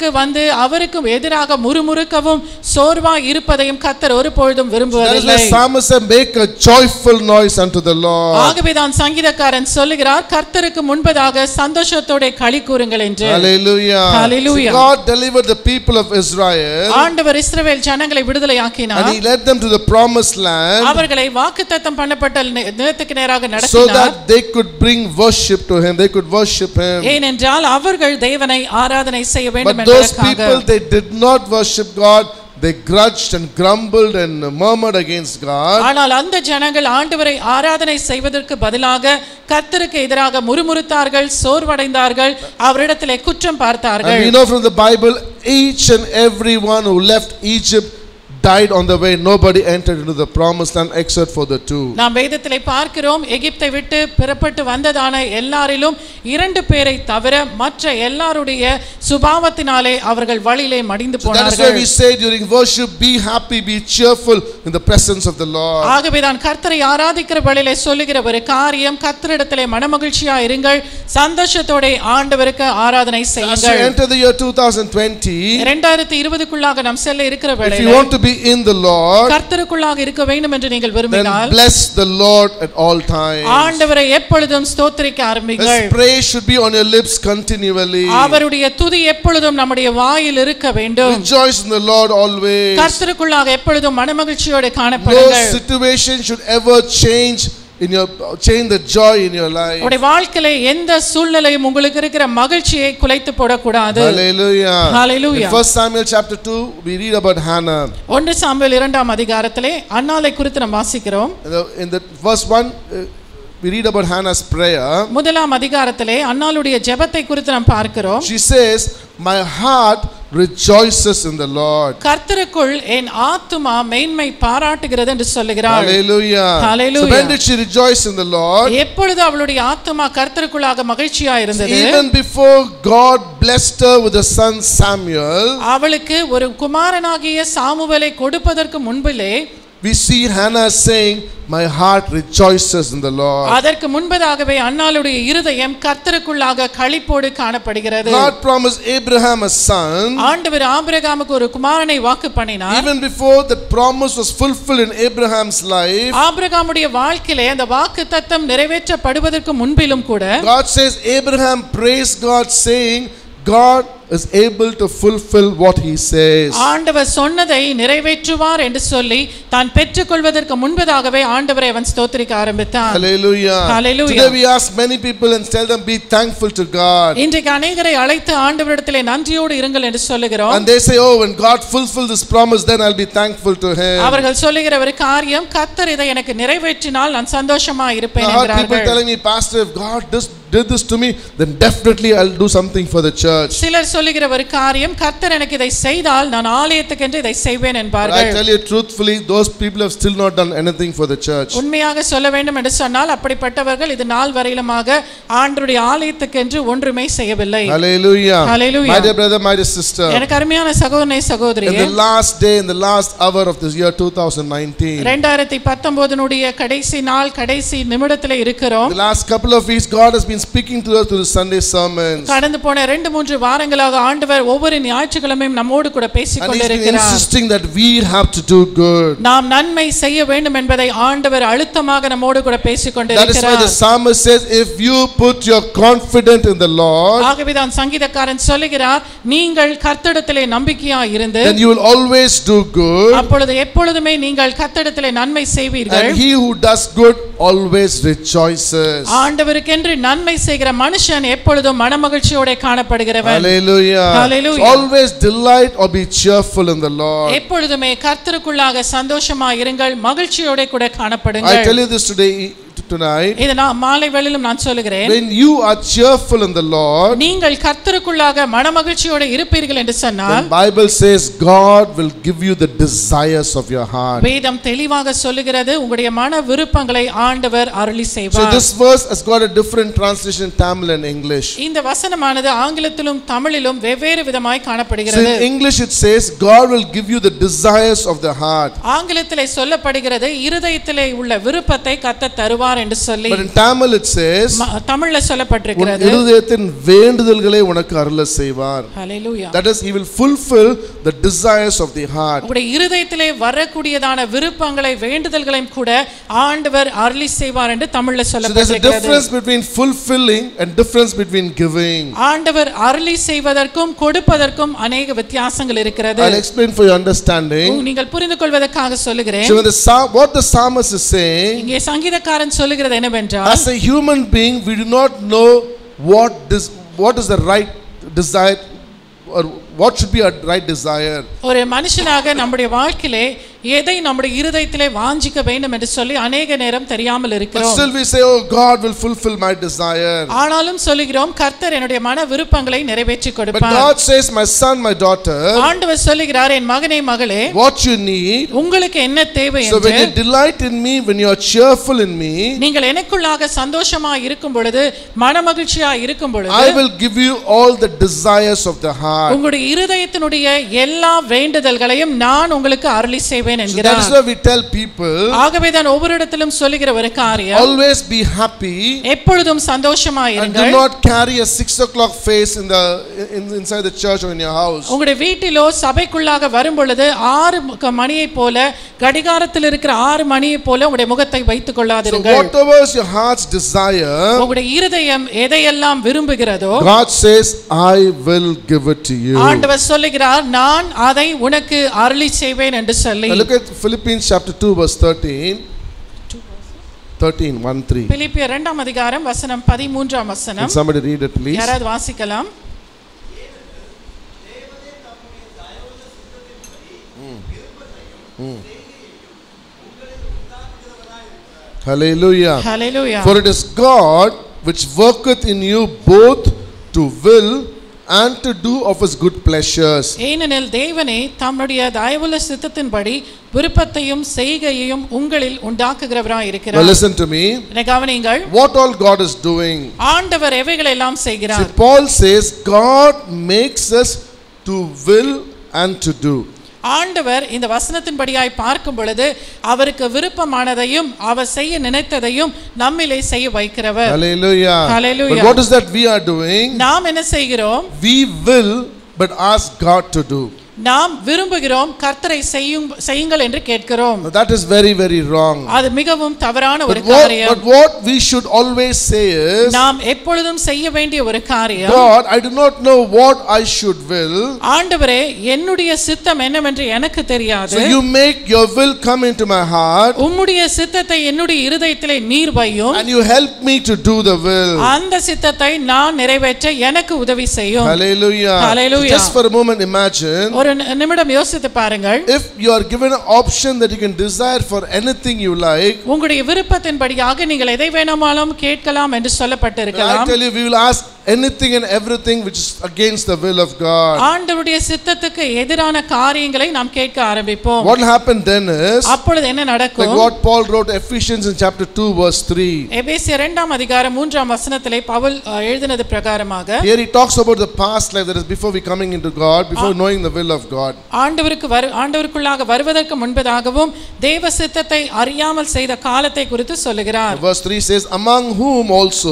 முன்பாக வந்து அவருக்கு எதிராக முறுமுறுக்கவும் சோர்வாய் இருப்பதையும் கர்த்தர் ஒருபொழுதும் விரும்புவதில்லை. Psalmist said, make a joyful noise unto the Lord. ஆகவேதான் சங்கீதக்காரன் சொல்லுகிறார், கர்த்தருக்கு முன்பதாக சந்தோஷத்தோட களி கூறுங்கள் என்று. Hallelujah. Hallelujah. So God delivered the people of Israel. ஆண்டவர் இஸ்ரவேல் ஜனங்களை விடுதலையாக்கினார். And he led them to the promised land. அவர்களை வாக்குத்தத்தம் பண்ணப்பட்ட நிலத்துக்கு நேராக நடத்தினார். So that they could bring worship to him. They could worship him. ஏனென்றால் அவர்கள் தேவனை ஆராதனை செய்ய வேண்டும் But those என்பதற்காக. people, they did not worship God. They grudged and grumbled and murmured against God. ஆனால் அந்த ஜனங்கள் ஆண்டவரை ஆராதனை செய்வதற்கு பதிலாக கர்த்தருக்கு எதிராக முறுமுறுத்தார்கள், சோர்வடைந்தார்கள், அவரிடத்திலே குற்றம் பார்த்தார்கள். And we know from the Bible, each and every one who left Egypt died on the way. Nobody entered into the promised land except for the two. நாம் வேதத்திலே பார்க்கிறோம், எகிப்தை விட்டு புறப்பட்டு வந்ததான எல்லாரிலும் 2 பேரை தவிர மற்ற எல்லாருடைய சுபாவத்தினாலே அவர்கள் வழியிலே மடிந்து போனார்கள். That is why we say during worship, be happy, be cheerful in the presence of the Lord. ஆகவேதான் கர்த்தரை ஆராதிக்கிற வேளையிலே சொல்லுகிற ஒரு காரியம், கர்த்தரிடத்திலே மனமகிழ்ச்சியா இருங்கள், சந்தோஷத்தோட ஆண்டவருக்கு ஆராதனை செய்யுங்கள். As we enter the year 2020, 2020க்குள்ளாக நாம் செல்ல இருக்கிற வேளையிலே, if you want to be in the Lord, கர்த்தருக்குள்ளாக இருக்க வேண்டும் என்று நீங்கள் விரும்பினால், then bless the Lord at all times. ஆண்டவரை எப்பொழுதும் ஸ்தோத்திரிக்க ஆரம்பிங்கள். His praise should be on your lips continually. அவருடைய துதி எப்பொழுதும் நம்முடைய வாயில் இருக்க வேண்டும். Rejoice in the Lord always. கர்த்தருக்குள்ளாக எப்பொழுதும் மனமகிழ்ச்சியோடு காணப்படுங்கள். No situation should ever change the joy in your life. உங்களுடைய வாழ்க்கையிலே எந்த சூழ்நிலையும் உங்களுக்கு இருக்கிற மகிழ்ச்சியை குலைத்து போடக்கூடாது. Hallelujah. Hallelujah. In 1 Samuel chapter 2 we read about Hannah. 1 Samuel 2ஆம் அதிகாரத்திலே அன்னாளை குறித்து நாம் வாசிக்கிறோம். In the verse 1 we read about Hannah's prayer. முதலாம் அதிகாரத்திலே அன்னாளுடைய ஜெபத்தை குறித்து நாம் பார்க்கிறோம். She says, my heart rejoices in the Lord. கர்த்தருக்குள் என் ஆத்துமா மேன்மை பாராட்டுகிறது என்று சொல்லுகிறாள். Hallelujah. Hallelujah. So when did she rejoice in the Lord? எப்பொழுது அவளுடைய ஆத்துமா கர்த்தருக்குள்ளாக மகிழ்ச்சியா இருந்தது? Even before God blessed her with the son Samuel, அவளுக்கு ஒரு குமாரனாகிய சாமுவேலை கொடுப்பதற்கு முன்பிலே we see Hannah saying, my heart rejoices in the Lord. அதற்கு முன்பதாகவே அன்னாளுடைய இருதயம் கர்த்தருக்குள்ளாக களிப்போடு காணப்படுகிறது. God promised Abraham a son. ஆண்டவர் ஆபிரகாமுக்கு ஒரு குமாரனை வாக்கு பண்ணினார். Even before the promise was fulfilled in Abraham's life, ஆபிரகாமுடைய வாழ்க்கையிலே அந்த வாக்குத்தத்தம் நிறைவேற்றப்படுவதற்கு முன்பிலும் கூட God says, Abraham praised God saying, God is able to fulfill what he says. ஆண்டவர் சொன்னதை நிறைவேற்றுவார் என்று சொல்லி தான் பெற்றுக்கொள்வதற்கு முன்பதாகவே ஆண்டவரை அவன் ஸ்தோத்திரிக்க ஆரம்பித்தான். Hallelujah. Hallelujah. Today we ask many people and tell them, be thankful to God. இன்றைக்கு அநேகரை அழைத்து ஆண்டவரிடத்திலே நன்றியோடு இருங்கள் என்று சொல்லுகிறோம். And they say, oh, when God fulfills this promise, then I'll be thankful to him. அவர்கள் சொல்லுகிற ஒரு காரியம், கர்த்தர் இதை எனக்கு நிறைவேற்றினால் நான் சந்தோஷமா இருப்பேன் என்கிறார்கள். People telling me, Pastor, if God did this to me, then definitely I'll do something for the church. சிலர் சொல்லுகிற ஒரு காரியம், கர்த்தர் எனக்கு இதை செய்தால் நான் ஆலயத்துக்கென்று இதை செய்வேன் என்பார்கள். I tell you truthfully, those people have still not done anything for the church. உண்மையாக சொல்ல வேண்டும் என்று சொன்னால் அப்படிப்பட்டவர்கள் இது நாள் வரையிலுமாக ஆண்டவருடைய ஆலயத்துக்கென்று ஒன்றுமே செய்யவில்லை. Hallelujah. Hallelujah. My dear brother, my dear sister, எனக்கு அருமையான சகோதரனே சகோதரியே, in the last day, in the last hour of this year 2019, 2019 கடைசி நாள், கடைசி நிமிடத்திலே இருக்கிறோம். the last couple of weeks God has been speaking to us through the Sunday sermons. கடந்து போன 2-3 வாரங்களாக ஆண்டவர் ஒவ்வொரு ஞாயிற்றுக்கிழமையும் நம்மோடு கூட பேசிக் கொண்டிருக்கிறார். And he's insisting that we have to do good. நாம் நன்மை செய்ய வேண்டும் என்பதை ஆண்டவர் அழுத்தமாக நம்மோடு கூட பேசிக் கொண்டிருக்கிறார். That is why the psalmist says, if you put your confidence in the Lord, ஆகவேதான் சங்கீதக்காரன் சொல்லுகிறார், நீங்கள் கர்த்தரிடத்திலே நம்பிக்கையாய் இருந்து, then you will always do good. அப்பொழுது எப்பொழுதுமே நீங்கள் கர்த்தரிடத்திலே நன்மை செய்வீர்கள். And he who does good always rejoices. ஆண்டவருக்கென்று நன்மை செய்கிற மனுஷன் எப்பொழுதும் மனமகிழ்ச்சியோட காணப்படுகிறவன். Hallelujah. Hallelujah. So always delight or be cheerful in the Lord. எப்பொழுதுமே கர்த்தருக்குள்ளாக சந்தோஷமாய் இருங்கள், மகிழ்ச்சியோட கூட காணப்படுங்கள். I tell you this tonight. இத நான் மாலை வேளையிலும் நான் சொல்லுகிறேன். When you are cheerful in the Lord, நீங்கள் கர்த்தருக்குள்ளாக மனமகிழ்ச்சியோட இருப்பீர்கள் என்று சொன்னால், the Bible says God will give you the desires of your heart. வேதம் தெளிவாக சொல்லுகிறது, உங்களுடைய மன விருப்பங்களை ஆண்டவர் அருளி செய்வார். So this verse has got a different translation in Tamil and English. இந்த வசனமானது ஆங்கிலத்திலும் தமிழிலும் வெவ்வேறு விதமாய் So காணப்படுகிறது. in English it says God will give you the desires of the heart. ஆங்கிலத்திலே சொல்லப்படுகிறது, இருதயத்திலே உள்ள விருப்பத்தை கர்த்தர் தருவார் செய்வார் என்று சொல்லி. But in Tamil it says, தமிழ்ல சொல்லப்பட்டிருக்கிறது, உன் இருதயத்தின் வேண்டுதல்களை உனக்கு அருள செய்வார். Hallelujah. That is, he will fulfill the desires of the heart. உங்களுடைய இருதயத்திலே வரக்கூடியதான விருப்பங்களை வேண்டுதல்களையும் கூட ஆண்டவர் அருளி செய்வார் என்று தமிழ்ல சொல்லப்பட்டிருக்கிறது. So there's a difference between fulfilling and difference between giving. ஆண்டவர் அருளி செய்வதற்கும் கொடுப்பதற்கும் अनेक வித்தியாசங்கள் இருக்கிறது. I'll explain for your understanding. நீங்கள் புரிந்து கொள்வதற்காக சொல்லுகிறேன். So what the psalmist is saying, இங்கே சங்கீதக்காரன் சொல்லுகிறது என்னவென்றால், as a human being we do not know what is the right desire or what should be a right desire. ஒரு மனுஷனாக நம்முடைய வாழ்க்கையிலே எதை நம்முடைய இருதயத்திலே வாஞ்சிக்க வேண்டும் என்று சொல்லி अनेक நேரம் தெரியாமல் இருக்கிறோம். Still we say, oh, God will fulfill my desire. ஆனாலும் சொல்லுகிறோம், கர்த்தர் என்னுடைய மன விருப்பங்களை நிறைவேற்றி கொடுப்பார். But God says, my son, my daughter, ஆண்டவர் சொல்லுகிறார், என் மகனே மகளே, what you need, உங்களுக்கு என்ன தேவை என்று. So when you delight in me, when you are cheerful in me, நீங்கள் எனக்குள்ளாக சந்தோஷமாய் இருக்கும் பொழுது, மனமகிழ்ச்சியாய் இருக்கும் பொழுது, I will give you all the desires of the heart. உங்களுடைய இருதயத்தினுடைய எல்லா வேண்டுதல்களையும் நான் உங்களுக்கு அருளி செய்வேன். So that is why we tell people, ஆகவே தான் ஒவ்வொரு இடத்திலும் சொல்லுகிற ஒரு காரியம், always be happy, எப்பொழுதும் சந்தோஷமாய் இருங்கள். And do not carry a 6 o'clock face inside the church or in your house. உங்களுடைய வீட்டிலோ சபைக்குள்ளாக வரும் பொழுது 6 மணியை போல, கடிகாரத்தில் இருக்கிற 6 மணியை போல உங்களுடைய முகத்தை வைத்துக் கொள்ளாதீர்கள். So whatever is your heart's desire, உங்களுடைய இருதயம் எதையெல்லாம் விரும்புகிறதோ, God says, I will give it to you. ஆண்டவர் சொல்லுகிறார், நான் அதை உனக்கு அருளி செய்வேன் என்று சொல்லி. Look at Philippians chapter 2 verse 13. 13:1-3. பிலிப்பியர் 2ஆம் அதிகாரம் வசனம் 13ஆம் வசனம். Can somebody read it please? யாராவது வாசிக்கலாம். Hallelujah. Hallelujah. For it is God which worketh in you both to will and to do of his good pleasures. ஏனெனில் தேவனே தம்முடைய தயவுள்ள சித்தத்தின்படி விருப்பத்தையும் செய்கையையும் உங்களில் உண்டாக்குகிறவராய் இருக்கிறார். Now listen to me. கவனியுங்கள். What all God is doing. ஆண்டவர் எவைகளை எல்லாம் செய்கிறார். See, Paul says God makes us to will and to do. ஆண்டவர் இந்த வசனத்தின்படியாய் பார்க்கும் பொழுது அவருக்கு விருப்பமானதையும் அவர் செய்ய நினைத்ததையும் நம்மிலே செய்ய வைக்கிறவர். Hallelujah. Hallelujah. But what is that we are doing? நாம் என்ன செய்கிறோம்? We will but ask God to do. நாம் விரும்புகிறோம், கர்த்தரை செய்யுங்கள் என்று கேட்கிறோம். That is very very wrong. அது மிகவும் தவறான ஒரு காரியம். But what we should always say is, நாம் எப்பொழுதும் செய்ய வேண்டிய ஒரு காரியம், God, I do not know what I should will. ஆண்டவரே, என்னுடைய சித்தம் என்னவென்று எனக்கு தெரியாது. So you make your will come into my heart. உம்முடைய சித்தத்தை என்னுடைய இருதயத்திலே நீர் வையும். And you help me to do the will. அந்த சித்தத்தை நான் நிறைவேற்ற எனக்கு உதவி செய்யும். Hallelujah. Hallelujah. Just for a moment imagine, ஒரு நிமிடம் யோசித்து பாருங்கள். if you are given an option that you can desire for anything you like, உங்களுடைய விருப்பத்தின்படியாக நீங்கள் எதை வேண்டுமானாலும் கேட்கலாம் என்று சொல்லப்பட்டிருக்கலாம். I tell you, we will ask anything and everything which is against the will of God. ஆண்டவருடைய சித்தத்துக்கு எதிரான காரியங்களை நாம் கேட்க ஆரம்பிப்போம். What happened then is, அப்பொழுது என்ன நடக்கும்? like what Paul wrote Ephesians in chapter 2 verse 3. எபேசியர் 2ஆம் அதிகாரம் 3ஆம் வசனத்திலே பவுல் எழுதினது பிரகாரமாக, here he talks about the past life, that is before we coming into God, before knowing the will of God. ஆண்டவருக்குள்ளாக வருவதற்கு முன்பதாகவும் தேவ சித்தத்தை அறியாமல் செய்த காலத்தை குறித்து சொல்லுகிறார். Verse 3 says, among whom also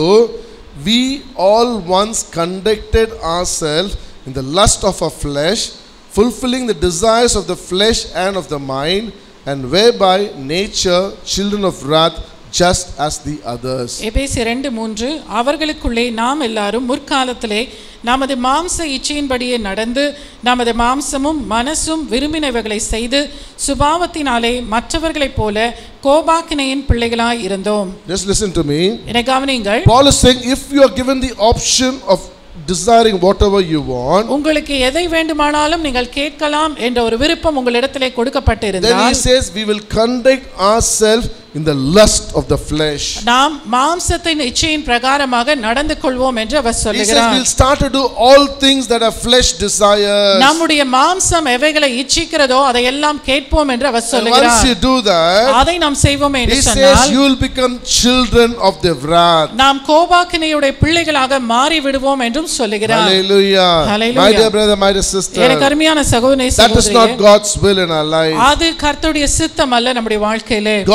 we all once conducted ourselves in the lust of our flesh, fulfilling the desires of the flesh and of the mind, and were by nature children of wrath, just as the others. எபேசியர் 2:3, அவர்களுக்குள்ளே நாம் எல்லாரும் முற்காலத்திலே நமது மாம்ச இச்சையின்படியே நடந்து நமது மாம்சமும் மனசும் விரும்பினவைகளை செய்து சுபாவத்தினாலே மற்றவர்களைப் போல கோபாக்கினையின் பிள்ளைகளாய் இருந்தோம். Just listen to me. என்னை கவனியுங்கள். Paul is saying, if you are given the option of desiring whatever you want, உங்களுக்கு எதை வேண்டுமானாலும் நீங்கள் கேட்கலாம் என்ற ஒரு விருப்பம் உங்களிடத்திலே கொடுக்கப்பட்டிருந்தால், then he says we will conduct ourselves in the lust of the flesh. நாம் மாம்சத்தின் இச்சையின் பிரகாரமாக நடந்து கொள்வோம் என்று அவர் சொல்கிறார். He says we'll start to do all things that are flesh desires. நம்முடைய மாம்சம் எவைகளை இச்சிக்கிறதோ அதை எல்லாம் கேட்போம் என்று அவர் சொல்கிறார். Once you do that, அதை நாம் செய்வோம் என்று சொன்னால், he says you will become children of the wrath. நாம் கோபாக்கினையுடைய பிள்ளைகளாக மாறி விடுவோம் என்றும் சொல்கிறார். Hallelujah. Hallelujah. My dear brother, my dear sister, எனக்கு அருமையான சகோதரனே சகோதரியே, that is not God's will in our life. அது கர்த்தருடைய சித்தம் அல்ல நம்முடைய வாழ்க்கையிலே. God's will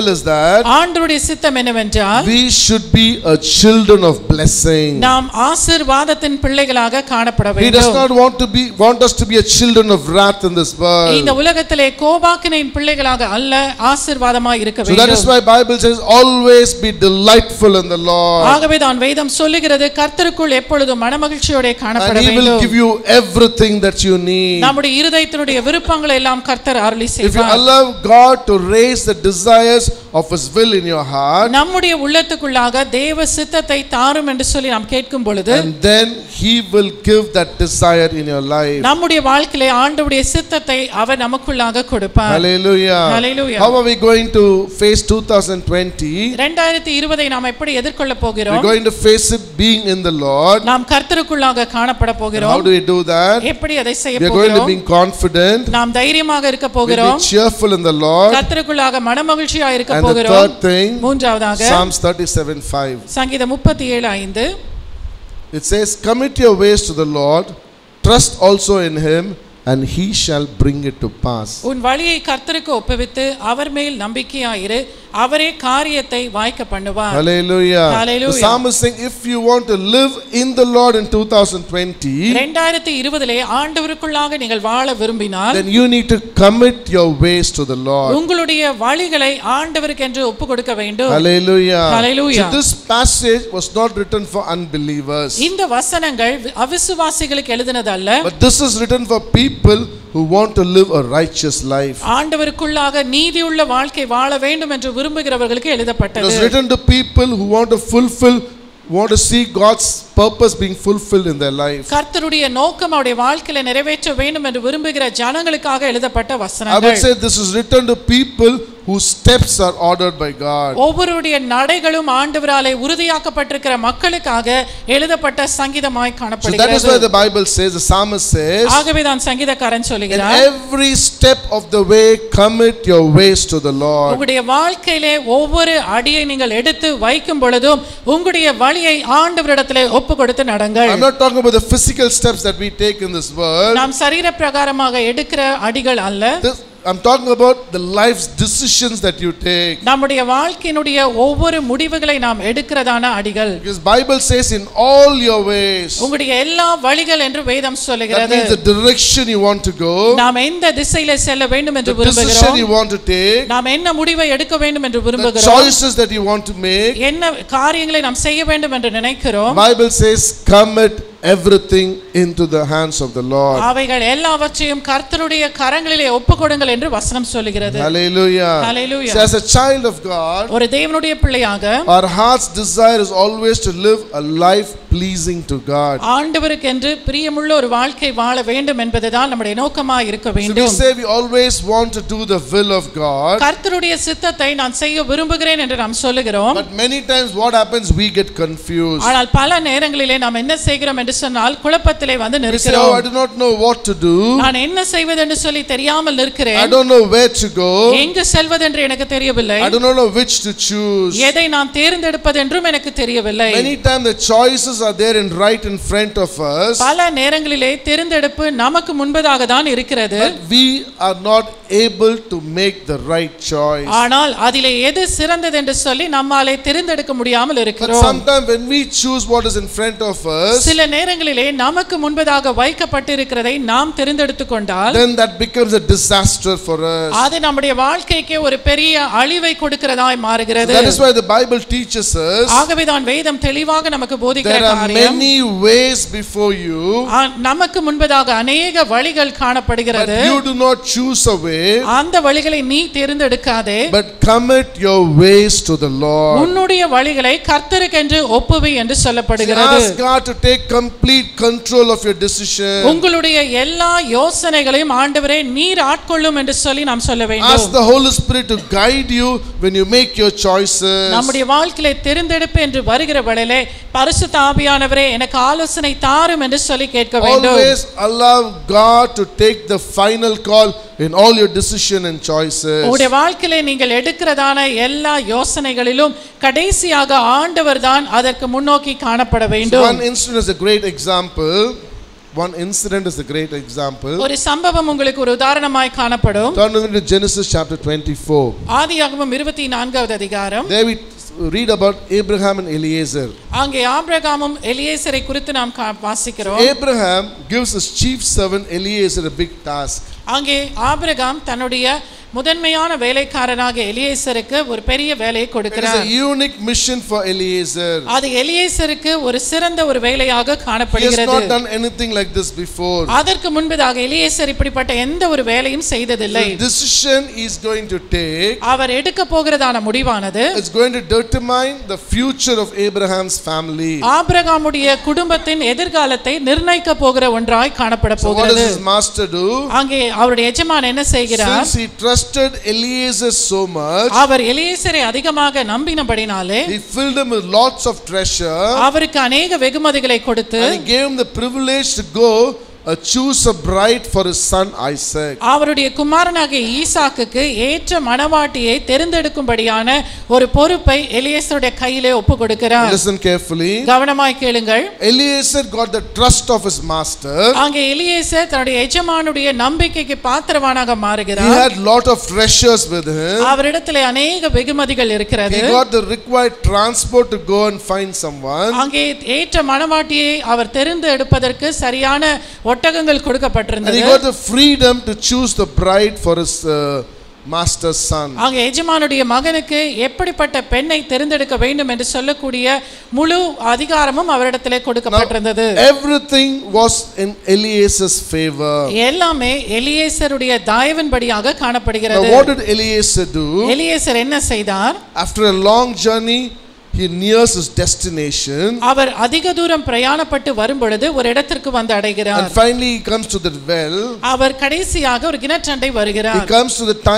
will is that ஆண்டவருடைய சித்தம் என்னவென்றால் we should be a children of blessing. நாம் ஆசீர்வாதத்தின் பிள்ளைகளாக காணப்பட He does வேண்டும். not want us to be a children of wrath in this world. இந்த உலகத்திலே கோபாக்கினின் பிள்ளைகளாக அல்ல, ஆசீர்வாதமாய் இருக்க So that is வேண்டும். why Bible says always be delightful in the Lord. ஆகவே தான் வேதம் சொல்லுகிறது கர்த்தருக்குள் எப்பொழுதும் மனமகிழ்ச்சியோட காணப்பட And He will வேண்டும். give you everything that you need. நம்முடைய இருதயத்தினுடைய விருப்பங்களை எல்லாம் கர்த்தர் அருளி If you செய்வார். allow God to raise the desires of His will in your heart, நம்முடைய உள்ளத்துக்குள்ளாக தேவ சித்தத்தை தாரும் என்று சொல்லி நாம் கேட்கும் பொழுது and then He will give that desire in your life. நம்முடைய வாழ்க்கையிலே ஆண்டவருடைய சித்தத்தை அவர் நமக்குள்ளாக கொடுப்பார். Hallelujah. Hallelujah. How are we going to face 2020? 2020 நாம் எப்படி எதிர்கொள்ள We're போகிறோம்? going to face it being in the Lord. நாம் கர்த்தருக்குள்ளாக காணப்பட And how போகிறோம். do we do that? எப்படி அதை செய்ய We are going to போகிறோம்? be confident. நாம் தைரியமாக இருக்க We'll போகிறோம். be cheerful in the Lord. கர்த்தருக்குள்ளாக மனமகிழ்ச்சியா இருக்க And the போகிறோம். third thing, மூன்றாவதாக Psalms 37:5. சங்கீதம் 37:5 It says, "Commit your ways to the Lord, trust also in Him, and He shall bring it to pass." உன் வழியை கர்த்தருக்கு ஒப்புவித்து அவர் மேல் நம்பிக்கையாயிரு, அவரே காரியத்தை வாய்க்க பண்ணுவார். Hallelujah. Hallelujah. The psalmist saying, if you want to live in the Lord in 2020, 2020 ஆண்டவருக்குள்ளாக நீங்கள் வாழ விரும்பினால் then you need to commit your ways to the Lord. உங்களுடைய வழிகளை ஆண்டவருக்கென்று ஒப்பு கொடுக்க வேண்டும். Hallelujah. Hallelujah. So this passage was not written for unbelievers, இந்த வசனங்கள் அவிசுவாசிகளுக்கு எழுதினதல்ல, but this is written for people who want to live a righteous life. ஆண்டவருக்குள்ளாக நீதியுள்ள வாழ்க்கை வாழ வேண்டும் என்று விரும்புகிறவர்களுக்கு It எழுதப்பட்டது. was written to people who want to see God's purpose being fulfilled in their life. கர்த்தருடைய நோக்கம் அவருடைய வாழ்க்கையில நிறைவேற்ற வேண்டும் என்று விரும்புகிற ஜனங்களுக்காக எழுதப்பட்ட I would வசனங்கள். say this is written to people whose steps are ordered by God. ஒவ்வொருடைய நடைகளும் ஆண்டவராலே உறுதியாக்கப்பட்டிருக்கிற மக்களுக்காக எழுதப்பட்ட சங்கீதமாய் So that is காணப்படுகிறது. why the Bible says, the psalmist says, ஆகவே தான் சங்கீதக்காரன் in சொல்கிறார், every step of the way commit your ways to the Lord. உங்களுடைய வாழ்க்கையிலே ஒவ்வொரு அடியை நீங்கள் எடுத்து வைக்கும் பொழுதும் உங்களுடைய வழியை ஆண்டவரிடத்திலே ஒப்பு கொடுத்து நடங்கள். I'm not talking about the physical steps that we take in this world. நாம் சரீர பிரகாரமாக எடுக்கிற அடிகள் அல்ல, I'm talking about the life's decisions that you take. நம்முடைய வாழ்க்கையினுடைய ஒவ்வொரு முடிவுகளை நாம் எடுக்கிறதான அடிகள். Because Bible says in all your ways. உங்களுடைய எல்லா வழிகள் என்று வேதம் That சொல்லுகிறது. means the direction you want to go, நாம் எந்த திசையிலே செல்ல வேண்டும் என்று the decision விரும்புகிறோம், you want to take, நாம் என்ன முடிவை எடுக்க வேண்டும் என்று the விரும்புகிறோம், choices that you want to make. என்ன காரியங்களை நாம் செய்ய வேண்டும் என்று நினைக்கிறோம், Bible says commit everything into the hands of the Lord. அவைகள் எல்லாவற்றையும் கர்த்தருடைய கரங்களிலே ஒப்புக்கொடுங்கள் என்று வசனம் சொல்லுகிறது. Hallelujah. Hallelujah. So as a child of God, ஒரு தேவனுடைய பிள்ளையாக our heart's desire is always to live a life pleasing to God. ஆண்டவருக்கென்று பிரியமுள்ள ஒரு வாழ்க்கை வாழ வேண்டும் என்பதுதான் நம்முடைய நோக்கமாக இருக்க So we வேண்டும். say we always want to do the will of God, கர்த்தருடைய சித்தத்தை நான் செய்ய விரும்புகிறேன் என்று நாம் சொல்லுகிறோம். but many times what happens, we get confused. ஆனால் பல நேரங்களிலே நாம் என்ன செய்கிறோம் என்று சொன்னால் குழப்பத்திலே வந்து We say, oh, நிற்கிறோம். I do not know what to do. நான் என்ன செய்வது என்று சொல்லி தெரியாமல் I நிற்கிறேன். don't know where to go. எங்கு செல்வது என்று எனக்கு தெரியவில்லை. I do not know which to choose. எதை நான் தேர்ந்தெடுப்பது என்றும் எனக்கு தெரியவில்லை. Many times the choices are there in right in front of us, பல நேரங்களிலே தேர்ந்தெடுப்பு நமக்கு முன்பதாக தான் இருக்கிறது. but we are not able to make the right choice. ஆனால் அதிலே எது சிறந்தது என்று சொல்லி நம்மாலே தேர்ந்தெடுக்க முடியாமல் But இருக்கிறோம். sometimes when we choose what is in front of us, சில நேரங்களிலே நமக்கு முன்பதாக வைக்கப்பட்டிருக்கிறதை நாம் தேர்ந்தெடுத்துக் கொண்டால் then that becomes a disaster for us. அது நம்முடைய வாழ்க்கைக்கு ஒரு பெரிய அழிவை கொடுக்கிறதாய் மாறுகிறது. That is why the Bible teaches us ஆகவே தான் வேதம் தெளிவாக நமக்கு போதிக்கிற there are காரியம், many ways before you, நமக்கு முன்பதாக அநேக வழிகள் but காணப்படுகிறது. you do not choose a way, அந்த வழிகளை நீ தேர்ந்தெடுக்காதே, but commit your ways to the Lord. உன்னுடைய வழிகளை கர்த்தருக்கென்று ஒப்புவி என்று சொல்லப்படுகிறது. Ask God to take complete control of your decision. உங்களுடைய எல்லா யோசனைகளையும் ஆண்டவரே நீர் ஆட்கொள்ளும் என்று சொல்லி நாம் சொல்ல Ask வேண்டும். the Holy Spirit to guide you when you make your choices. நம்முடைய வாழ்க்கையிலே தேர்ந்தெடுப்பு என்று வருகிற வேளையிலே பரிசுத்த ஆவியானவரே எனக்கு ஆலோசனை தாரும் என்று சொல்லி கேட்க வேண்டும். Always allow God to take the final call in all your decision and choices. உங்களுடைய வாழ்க்கையிலே நீங்கள் எடுக்கிறதான எல்லா யோசனைகளிலும் கடைசியாக ஆண்டவர் தான் அதற்கு முன்னோக்கி காணப்பட வேண்டும். One incident is a great example. one incident is a great example. ஒரு சம்பவம் உங்களுக்கு ஒரு உதாரணமாய் காணப்படும். Turn with me to Genesis chapter 24. ஆதியாகமம் 24வது அதிகாரம். There we read about Abraham and Eliezer. அங்கே ஆபிரகாமும் எலியேசரை குறித்து நாம் வாசிக்கிறோம். Abraham gives his chief servant Eliezer a big task. அங்கே ஆபிரகாம் தன்னுடைய முதன்மையான வேலைக்காரனாக எலியேசருக்கு ஒரு பெரிய வேலையை கொடுக்கிறார். It is a unique mission for Eliezer. அது எலியேசருக்கு ஒரு சிறந்த ஒரு வேலையாக காணப்படுகிறது. He has not done anything like this before. அதற்கு முன்பதாக எலியேசர் இப்படிப்பட்ட எந்த ஒரு வேலையும் செய்ததில்லை. The decision he is going to take, அவர் எடுக்க போகிறதான முடிவானது, is going to determine the future of Abraham's family. ஆபிரகாமுடைய குடும்பத்தின் எதிர்காலத்தை நிர்ணயிக்க போகிற ஒன்றாய் காணப்பட போகிறது. So what does his master do? அங்கே அவருடைய எஜமான் என்ன செய்கிறார்? Since he trusted Eliezer so much, அவர் எலியேசரை அதிகமாக நம்பினபடினாலே, he filled him with lots of treasure, அவருக்கு अनेक வெகுமதிகளை கொடுத்து, and he gave him the privilege to go choose a bride for his son Isaac. அவருடைய குமாரனாகிய ஈசாக்குக்கு ஏற்ற மணவாட்டியை தெரிந்தெடுக்கும்படியான ஒரு பொறுப்பை எலியேசருடைய கையிலே ஒப்பு கொடுக்கிறார். Listen carefully. கவனமாய் கேளுங்கள். Eliezer got the trust of his master. அங்கே எலியேசர் தன்னுடைய எஜமானுடைய நம்பிக்கைக்கு பாத்திரவானாக மாறுகிறார். He had lot of treasures with him. அவரிடத்திலே अनेक வெகுமதிகள் இருக்கிறது. He got the required transport to go and find someone. அங்கே ஏற்ற மணவாட்டியை அவர் தெரிந்தெடுப்பதற்கு சரியான ஒட்டகங்கள் கொடுக்கப்பட்டிருந்தது. And he got the freedom to choose the bride for his master's son. அங்கே எஜமானுடைய மகனுக்கு எப்படிப்பட்ட பெண்ணை தெரிந்தெடுக்க வேண்டும் என்று சொல்லக்கூடிய முழு அதிகாரமும் அவரிடத்திலே கொடுக்கப்பட்டிருந்தது. Everything was in Eliezer's favor. எல்லாமே எலியேசருடைய தயவின்படியாக காணப்படுகிறது. Now what did Eliezer do? Eliezer என்ன செய்தார்? After a long journey, he nears his destination. அவர் அதிக தூரம் பிரயாணப்பட்டு வரும் பொழுது ஒரு இடத்திற்கு வந்து அடைகிறார். And finally he comes to the well. அவர் கடைசியாக ஒரு கிணற்றண்டை வருகிறார். He comes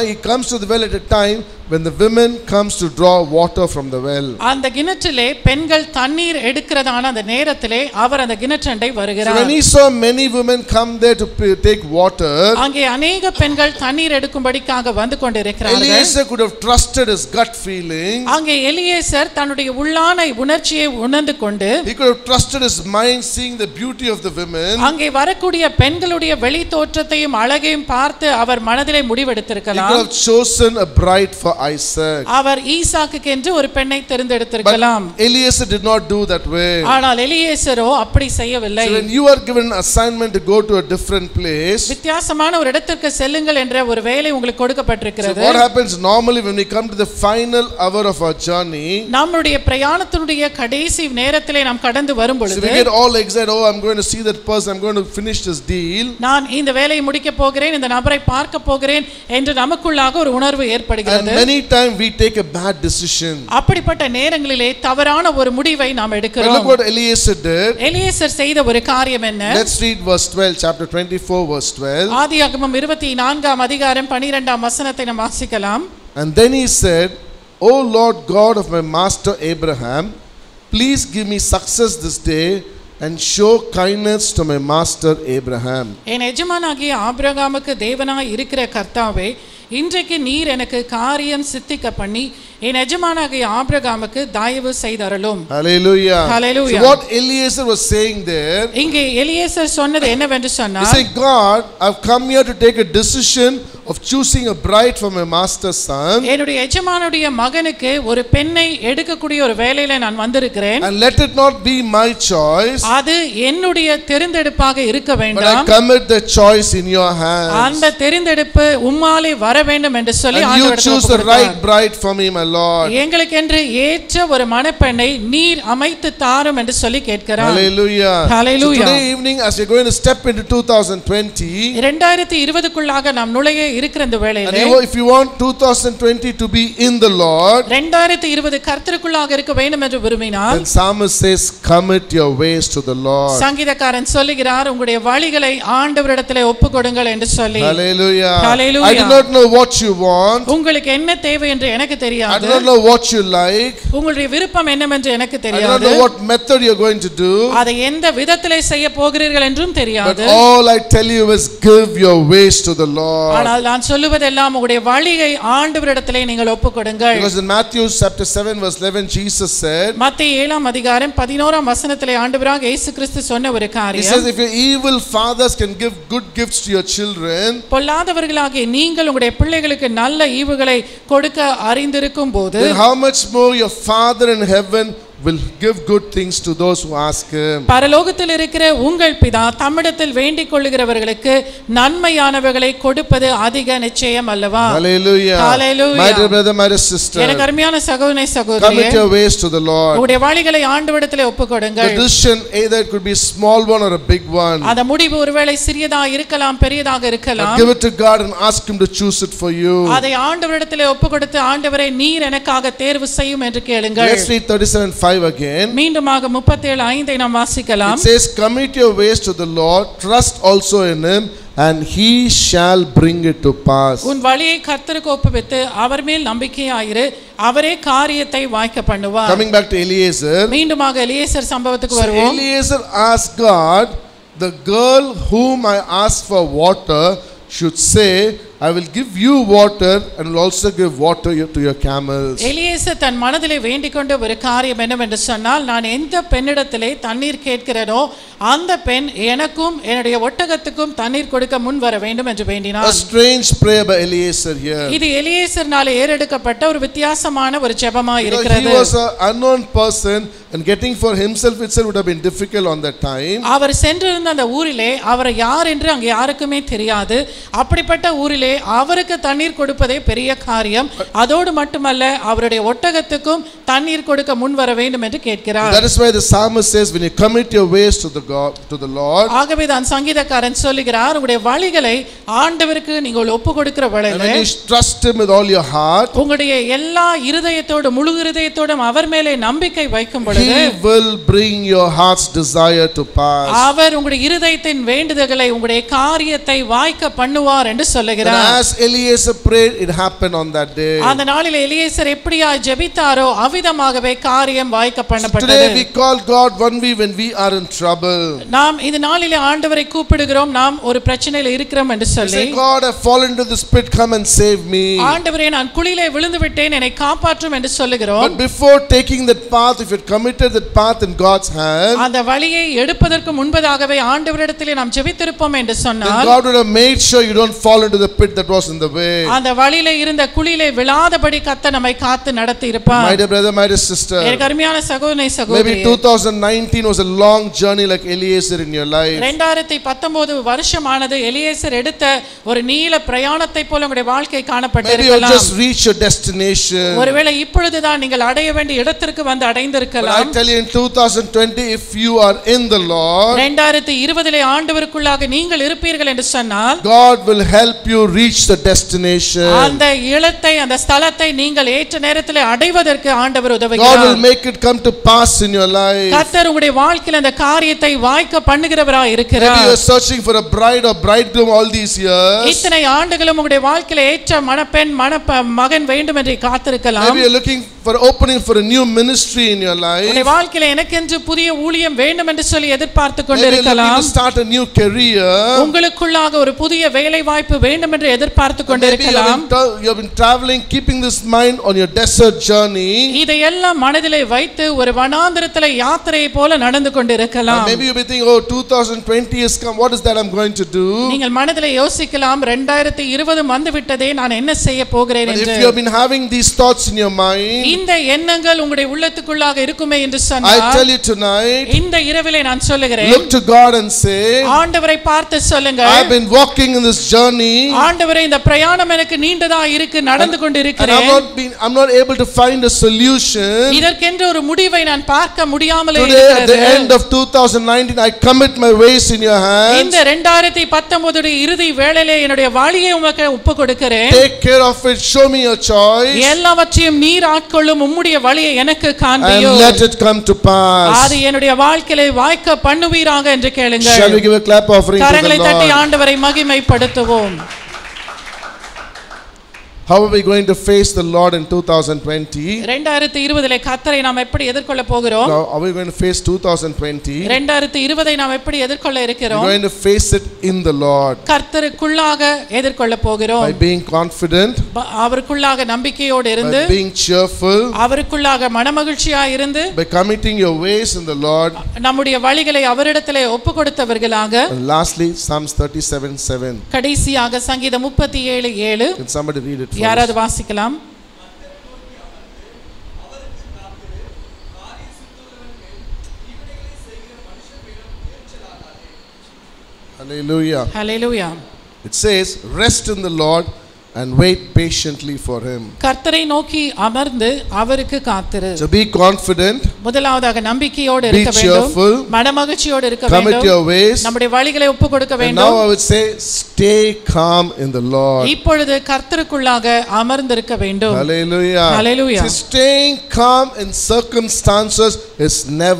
to the well at a time when the women comes to draw water from the well. அந்த கிணற்றிலே பெண்கள் தண்ணீர் எடுக்கிறதான அந்த நேரத்திலே அவர் அந்த கிணற்றண்டை வருகிறார். So when he saw many women come there to take water, அங்கே अनेक பெண்கள் தண்ணீர் எடுக்கும்படிக்காக வந்து கொண்டிருக்கிறார்கள். Eliezer could have trusted his gut feeling. அங்கே எலியேசர் தன்னுடைய உள்ளான உணர்ச்சியை உணர்ந்து கொண்டு, he could have trusted his mind seeing the beauty of the women. அங்கே வரக்கூடிய பெண்களுடைய வெளி தோற்றத்தையும் அழகையும் பார்த்து அவர் மனதிலே முடிவெடுத்திருக்கலாம். He could have chosen a bride for Isaac. அவர் ஈசாக்குக்கு என்று ஒரு பெண்ணை தெரிந்தெடுத்திருக்கலாம். But Eliezer did not do that way. ஆனால் எலியேசரோ அப்படி செய்யவில்லை. So when you are given an assignment to go to a different place, வித்தியாசமான ஒரு இடத்திற்கு செல்லுங்கள் என்ற ஒரு வேலை உங்களுக்கு கொடுக்கப்பட்டிருக்கிறது. So what happens normally when we come to the final hour of our journey, நம்முடைய பிரயாணத்தினுடைய கடைசி நேரத்திலே நாம் கடந்து வரும் பொழுது, so we get all excited, oh I'm going to see that person, I'm going to finish this deal. நான் இந்த வேலையை முடிக்க போகிறேன், இந்த நபரை பார்க்க போகிறேன் என்று நமக்குள்ளாக ஒரு உணர்வு ஏற்படுகிறது. And many times we take a bad decision. அப்படிப்பட்ட நேரங்களிலே தவறான ஒரு முடிவை நாம் எடுக்கிறோம். Look what Eliezer did. Eliezer செய்த ஒரு காரியம் என்ன? Let's read verse 12, chapter 24 verse 12. ஆதியாகமம் 24ஆம் அதிகாரம் 12ஆம் வசனத்தை நாம் வாசிக்கலாம். And then he said, O Lord God of my master Abraham, please give me success this day and show kindness to my master Abraham. என் எஜமானாகிய ஆபிரகாமுக்கு தேவனாய் இருக்கிற கர்த்தாவே, இன்றைக்கு நீர் எனக்கு காரியம் சித்திக்க பண்ணி என் எஜமானாகிய ஆபிரகாமுக்கு தயவு செய்தருளும். Hallelujah. Hallelujah. So what Eliezer was saying there, இங்கே எலியேசர் சொன்னது என்னவென்று சொன்னார்? he said, God, I've come here to take a decision of choosing a bride for my master's son. என்னுடைய எஜமானுடைய மகனுக்கு ஒரு பெண்ணை எடுக்கக்கூடிய ஒரு வேளையில நான் வந்திருக்கிறேன். And let it not be my choice. அது என்னுடைய தெரிந்தெடுப்பாக இருக்க வேண்டாம். But I commit the choice in your hands. அந்த தெரிந்தெடுப்பு உம்மாலே வர வேண்டும் என்று சொல்லி ஆண்டவரிடம் you choose the right bride for me, my Lord. எங்களுக்கென்று ஏற்ற ஒரு மணப்பெண்ணை நீர் அமைத்து தாரும் என்று சொல்லி கேட்கிறார். Hallelujah. Hallelujah. So today evening as we're going to step into 2020, 2020 க்குள்ளாக நாம் நுழைய இருக்கிற இந்த வேளையிலே, if you want 2020 to be in the Lord, 2020 கர்த்தருக்குள்ளாக இருக்க வேண்டும் என்று விரும்பினால், then psalmist says commit your ways to the Lord. சங்கீதக்காரன் சொல்லுகிறார் உங்களுடைய வழிகளை ஆண்டவரிடத்திலே ஒப்புக்கொடுங்கள் என்று சொல்லி. Hallelujah. Hallelujah. I do not know what you want. உங்களுக்கு என்ன தேவை என்று எனக்கு தெரியாது. I do not know what you like. உங்களுடைய விருப்பம் என்னவென்று எனக்கு தெரியாது. I do not know what method you are going to do. அதை எந்த விதத்திலே செய்ய போகிறீர்கள் என்றும் தெரியாது. But all I tell you is give your ways to the Lord. ஆனால் நான் சொல்லுவதெல்லாம் உங்களுடைய வழியை ஆண்டவரிடத்திலே நீங்கள் ஒப்புக்கொடுங்கள். Because in Matthew chapter 7 verse 11 Jesus said, மத்தேயு 7ஆம் அதிகாரம் 11ஆம் வசனத்திலே ஆண்டவராக இயேசு கிறிஸ்து சொன்ன ஒரு he காரியம், says, if your evil fathers can give good gifts to your children, பொல்லாதவர்களாகிய நீங்கள் உங்களுடைய பிள்ளைகளுக்கு நல்ல ஈவுகளை கொடுக்க அறிந்திருக்கும் போது, then how much more your Father in heaven will give good things to those who ask him. பரலோகத்தில் இருக்கிற உங்கள் பிதா தம்மிடத்தில் வேண்டிக் கொள்ளுகிறவர்களுக்கு நன்மையானவைகளை கொடுப்பது அதிக நிச்சயம் அல்லவா? Hallelujah. Hallelujah. My dear brother, my dear sister, எனக்கு அருமையான சகோதரனே சகோதரியே, commit your ways to the Lord. உங்களுடைய வழிகளை ஆண்டவரிடத்திலே The ஒப்புக்கொடுங்கள். decision, either it could be a small one or a big one, அந்த முடிவு ஒருவேளை சிறியதா இருக்கலாம், பெரியதாக இருக்கலாம். give it to God and ask him to choose it for you. அதை ஆண்டவரிடத்திலே ஒப்புக்கொடுத்து, ஆண்டவரே நீர் எனக்காக தேர்வு செய்யும் என்று கேளுங்கள். Let's read 37:5 again. மீண்டுமாக 37:5 நாம் வாசிக்கலாம். It says, commit your ways to the Lord, trust also in him, and he shall bring it to pass. உன் வழியை கர்த்தருக்கு ஒப்புவித்து அவர் மேல் நம்பிக்கையாயிரு, அவரே காரியத்தை வாய்க்க பண்ணுவார். Coming back to Eliezer, மீண்டுமாக எலியேசர் சம்பவத்துக்கு so வருவோம். Eliezer asked God, the girl whom I asked for water should say, I will give you water and will also give water to your camels. Eliezer தன் மனதிலே வேண்டிக் கொண்ட ஒரு காரியம் என்னவென்று சொன்னால், நான் எந்த பெண்ணிடத்திலே தண்ணீர் கேட்கிறேனோ அந்த பெண் எனக்கும் என்னுடைய ஒட்டகத்துக்கும் தண்ணீர் கொடுக்க முன் வர வேண்டும் என்று வேண்டினார். A strange prayer by Eliezer here. இது எலியேசர்னாலே ஏறெடுக்கப்பட்ட ஒரு வித்தியாசமான ஒரு ஜெபமாய் Because இருக்கிறது. he was an unknown person and getting for himself itself would have been difficult on that time. அவர் சென்றிருந்த அந்த ஊரிலே அவர் யார் என்று அங்கே யாருக்குமே தெரியாது. அப்படிப்பட்ட ஊரிலே அவருக்கு தண்ணீர் கொடுப்பதே பெரிய காரியம். அதோடு மட்டுமல்ல, அவருடைய ஒட்டகத்துக்கும் தண்ணீர் கொடுக்க முன் வர வேண்டும் என்று கேட்கிறார். That is why the psalmist says, when you commit your ways to the Lord, ஆகவே தான் சங்கீதக்காரன் சொல்லுகிறார், உங்களுடைய வழிகளை ஆண்டவருக்கு நீங்கள் ஒப்புக்கொடுக்கிற and when வேளையிலே you trust him with all your heart, உங்களுடைய எல்லா இருதயத்தோடு முழு இருதயத்தோடும் அவர் மேலே நம்பிக்கை வைக்கும் பொழுது he will bring your heart's desire to pass. அவர் உங்களுடைய இருதயத்தின் வேண்டுதல்களை, உங்களுடைய காரியத்தை வாய்க்க பண்ணுவார் என்று And சொல்லுகிறார். as Eliezer prayed, it happened on that day. அந்த நாளில் எலியேசர் எப்படியா ஜெபித்தாரோ அவ்விதமாகவே காரியம் வாய்க்க Today பண்ணப்பட்டது. we call God only when we are in trouble. நாம் இந்த நாளிலே ஆண்டவரை கூப்பிடுகிறோம், நாம் ஒரு பிரச்சனையில் இருக்கிறோம் என்று We சொல்லி. say, God, I fall into this pit, come and save me. ஆண்டவரே, நான் குழியிலே விழுந்து விட்டேன், என்னை காப்பாற்றும் என்று சொல்லுகிறோம். But before taking that path, if you had committed that path in God's hand, அந்த வழியை எடுப்பதற்கு முன்பதாகவே ஆண்டவரிடத்திலே நாம் ஜெபித்திருப்போம் என்று then சொன்னால், God would have made sure you don't fall into the pit that was in the way. அந்த வழியிலே இருந்த குழியிலே விழாதபடி கர்த்தர் நம்மை காத்து நடத்தி இருப்பார். My dear brother, my dear sister, எனக்கு அருமையான சகோதரனே maybe சகோதரியே, 2019 was a long journey like Eliezer in your life. 2019 வருஷமானது Eliezer எடுத்த ஒரு நீல பிரயாணத்தை போல உங்களுடைய வாழ்க்கை Maybe you காணப்பட்டிருக்கலாம். just reach your destination. ஒருவேளை இப்பொழுதுதான் நீங்கள் அடைய வேண்டிய இடத்திற்கு வந்து But I அடைந்திருக்கலாம். tell you, in 2020, if you are in the Lord, 2020 ஆண்டவருக்குள்ளாக நீங்கள் இருப்பீர்கள் என்று சொன்னால், God will help you reach the destination. அந்த இடத்தை, அந்த ஸ்தலத்தை நீங்கள் ஏற்ற நேரத்தில் அடைவதற்கு ஆண்டவர் God will உதவுகிறார். make it come to pass in your life. கர்த்தர் உங்களுடைய வாழ்க்கையில் அந்த காரியத்தை வாய்க்க பண்ணுகிறவராய் Maybe you இருக்கிறார். are searching for a bride or bridegroom all these years. இத்தனை ஆண்டுகளும் உங்களுடைய வாழ்க்கையில ஏற்ற மணப்பெண் மகன் வேண்டும் என்று காத்திருக்கலாம். Maybe you are looking for opening for a new ministry in your life. உங்களுடைய வாழ்க்கையில எனக்கென்று புதிய ஊழியம் வேண்டும் என்று சொல்லி எதிர்பார்த்து Maybe you are looking கொண்டிருக்கலாம். to start a new career. உங்களுக்குள்ளாக ஒரு புதிய வேலை வாய்ப்பு வேண்டும் என்று எதிர்பார்த்து Maybe கொண்டிருக்கலாம். you have been traveling, keeping this mind on your desert journey. இதையெல்லாம் மனதிலே வைத்து ஒரு வனாந்திரத்திலே யாத்திரையை போல நடந்து கொண்டிருக்கலாம். Maybe you be thinking, oh, 2020 has come, what is that I'm going to do? நீங்கள் மனதிலே யோசிக்கலாம், 2020 வந்து விட்டதே, நான் என்ன செய்ய போகிறேன் But if என்று. you have been having these thoughts in your mind, இந்த எண்ணங்கள் உங்களுடைய உள்ளத்துக்குள்ளாக இருக்குமே என்று I சொன்னால், tell you tonight, இந்த இரவிலே நான் சொல்லுகிறேன், look to God and say, ஆண்டவரை பார்த்து சொல்லுங்க, I've been walking in this journey ஆண்டவரே இந்த பிரயாணம் எனக்கு நீண்டதா இருக்கு, நடந்து and கொண்டிருக்கிறேன், I'm not able to find a solution. இதற்கென்று ஒரு முடிவை நான் பார்க்க முடியாமலே Today at the இருக்கிறது. end of 2019, I commit my ways in your hands. இந்த 2019 இறுதி வேளையிலே என்னுடைய வழியை உமக்கு ஒப்புக் கொடுக்கிறேன். Take care of it, show me your choice, எல்லாவற்றையும் நீர் ஆட்கொள்ளும் உம்முடைய வழியை எனக்கு and காண்பியும், let it come to pass. அது என்னுடைய வாழ்க்கையிலே வாய்க்க பண்ணுவீராக என்று கேளுங்கள். Shall we give a clap offering to the கரங்களை தட்டி Lord? ஆண்டவரை மகிமைப்படுத்துவோம். How are we going to face the Lord in 2020? 2020 கர்த்தரை நாம் எப்படி எதிர்கொள்ள போகிறோம்? Now, are we going to face 2020? 2020 நாம் எப்படி எதிர்கொள்ள இருக்கிறோம்? We're going to face it in the Lord. கர்த்தருக்குள்ளாக எதிர்கொள்ள போகிறோம். By being confident, அவருக்குள்ளாக நம்பிக்கையோடு இருந்து, by being cheerful, அவருக்குள்ளாக மனமகிழ்ச்சியாய் இருந்து, by committing your ways in the Lord. நம்முடைய வழிகளை அவரிடத்திலே ஒப்புக்கொடுத்தவர்களாக. And lastly, Psalms 37:7. கடைசியாக சங்கீதம் 37:7. Can somebody read it? யாராவது வாசிக்கலாம்? Hallelujah. Hallelujah. It says, rest in the Lord and wait patiently for him. கர்த்தரை நோக்கி அமர்ந்து அவருக்கு காத்திரு. So be confident, முதலாவதாக நம்பிக்கையோடு இருக்க be வேண்டும், cheerful, மனமகிழ்ச்சியோடு இருக்க commit வேண்டும், your ways, நம்முடைய வழிகளை ஒப்புக்கொடுக்க and வேண்டும். now I would say stay calm in the Lord. இப்பொழுது கர்த்தருக்குள்ளாக அமர்ந்திருக்க வேண்டும். Hallelujah. Hallelujah. See, staying calm in circumstances is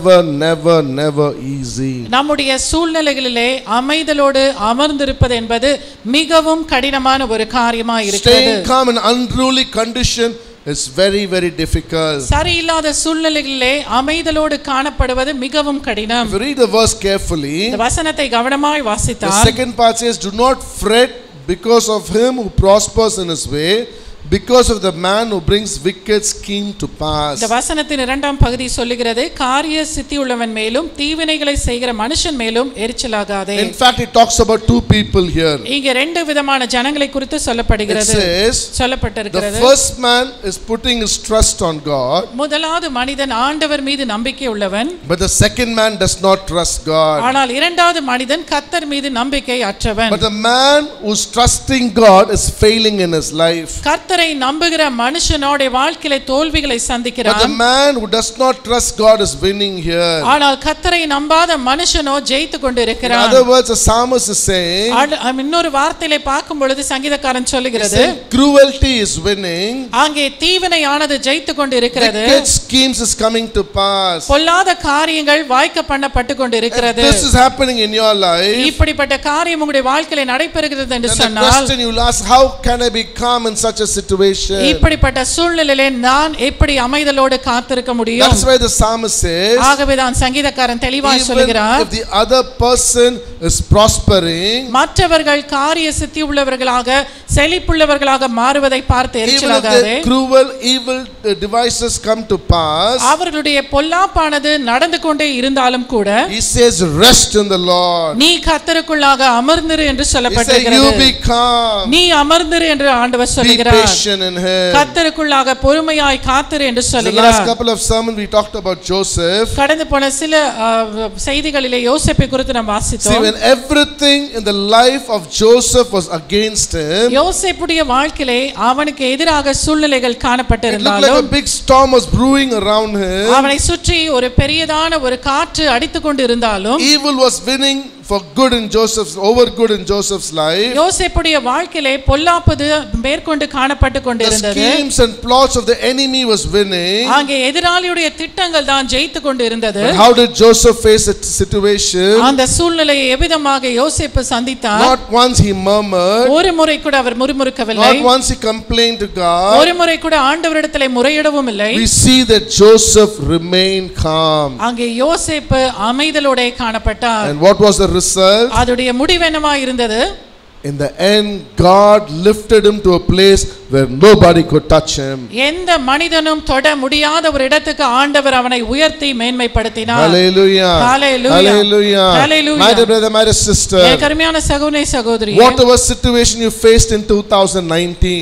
never easy. நம்முடைய சூழ்நிலைகளிலே அமைதலோடு அமர்ந்திருப்பது என்பது மிகவும் கடினமான ஒரு காரியமாய் இருக்கிறது. Staying calm in unruly condition is very difficult. சரியில்லாத சூழ்நிலைகளிலே அமைதலோடு காணப்படுவது மிகவும் கடினம். If you read the verse carefully, இந்த வசனத்தை கவனமாய் the வாசித்தால், second part says, do not fret because of him who prospers in his way, because of the man who brings wicked scheme to pass. இந்த வசனத்தின் இரண்டாம் பகுதி சொல்லுகிறது, காரிய சித்தி உள்ளவன் மேலும் தீவினைகளை செய்கிற மனுஷன் மேலும் எரிச்சலாகாதே. In fact, it talks about two people here. இங்கே ரெண்டு விதமான ஜனங்களை குறித்து It சொல்லப்படுகிறது. says, சொல்லப்பட்டிருக்கிறது, the first man is putting his trust on God, முதலாவது மனிதன் ஆண்டவர் மீது நம்பிக்கை உள்ளவன், but the second man does not trust God. ஆனால் இரண்டாவது மனிதன் கர்த்தர் மீது நம்பிக்கை அற்றவன். But the man who's trusting God is failing in his life. கர்த்தரை நம்புகிற மனுஷனோட வாழ்க்கையில தோல்விகளை But the சந்திக்கிறான். man who does not trust God is winning here. ஆனால் கர்த்தரை நம்பாத மனுஷனோ ஜெயித்து கொண்டு In இருக்கிறான். other words, the psalmist is saying, இன்னொரு வார்த்தையிலே பார்க்கும் பொழுது சங்கீதக்காரன் சொல்லுகிறது, cruelty is winning, அங்கே தீவினையானது ஜெயித்து கொண்டு இருக்கிறது, wicked schemes is coming to pass. பொல்லாத காரியங்கள் வாய்க்க பண்ணப்பட்டு கொண்டு இருக்கிறது. If this is happening in your life, இப்படிப்பட்ட காரியம் உங்களுடைய வாழ்க்கையில நடைபெறுகிறது என்று then the சொன்னால், question you will ask, how can I be calm in such a situation? இப்படிப்பட்ட சூழ்நிலையிலே நான் எப்படி அமைதலோடு காத்திருக்க முடியும்? That's why the psalmist says, ஆகவேதான் சங்கீதக்காரன் தெளிவாய் even சொல்கிறார், if the other person is prospering, மற்றவர்கள் காரிய சித்தி உள்ளவர்களாக செழிப்புள்ளவர்களாக மாறுவதை பார்த்து even if எரிச்சலாகாதே. the cruel evil devices come to pass, அவர்களுடைய பொல்லாப்பானது நடந்து கொண்டே இருந்தாலும் கூட, he says, rest in the Lord. நீ கர்த்தருக்குள்ளாக அமர்ந்திரு என்று He says, you சொல்லப்பட்டிருக்கிறது. be calm, நீ அமர்ந்திரு என்று ஆண்டவர் be சொல்கிறார். patient in him. கர்த்தருக்குள்ளாக பொறுமையாய் காத்திரு என்று The last சொல்கிறார். couple of sermons we talked about Joseph. கடந்து போன சில செய்திகளிலே யோசேப்பை குறித்து நாம் See, வாசித்தோம். when everything in the life of Joseph was against him, யோசேப்புடைய வாழ்க்கையிலே அவனுக்கு எதிராக சூழ்நிலைகள் it looked like காணப்பட்டிருந்தாலும், a big storm was brewing around him. அவனை சுற்றி ஒரு பெரியதான ஒரு காற்று அடித்துக் கொண்டு இருந்தாலும், Evil was winning for good in over good in Joseph's life. யோசேப்புடைய வாழ்க்கையிலே பொல்லாப்பது மேற்கொண்டு காணப்பட்டு The கொண்டிருந்தது. schemes and plots of the enemy was winning. அங்கே எதிராளியுடைய திட்டங்கள் தான் ஜெயித்து கொண்டு இருந்தது. But how did Joseph face the situation? அந்த சூழ்நிலையை எவ்விதமாக யோசேப்பு சந்தித்தார்? Not once he murmured, ஒரு முறை கூட அவர் முறுமுறுக்கவில்லை, not once he complained to God. ஒரு முறை கூட ஆண்டவரிடத்திலே முறையிடவும் இல்லை. We see that Joseph remained calm. அங்கே யோசேப்பு அமைதலோட காணப்பட்டார். And what was the result? அதோடைய முடிவு என்னவா இருந்தது? In the end, God lifted him to a place where nobody could touch him. எந்த மனிதனும் தொட முடியாத ஒரு இடத்துக்கு ஆண்டவர் அவனை உயர்த்தி மேன்மைப்படுத்தினார். Hallelujah. Hallelujah. Hallelujah. Hallelujah. My dear brother, my dear sister, எனக்கு அருமையான சகோதரனே சகோதரியே, whatever situation you faced in 2019,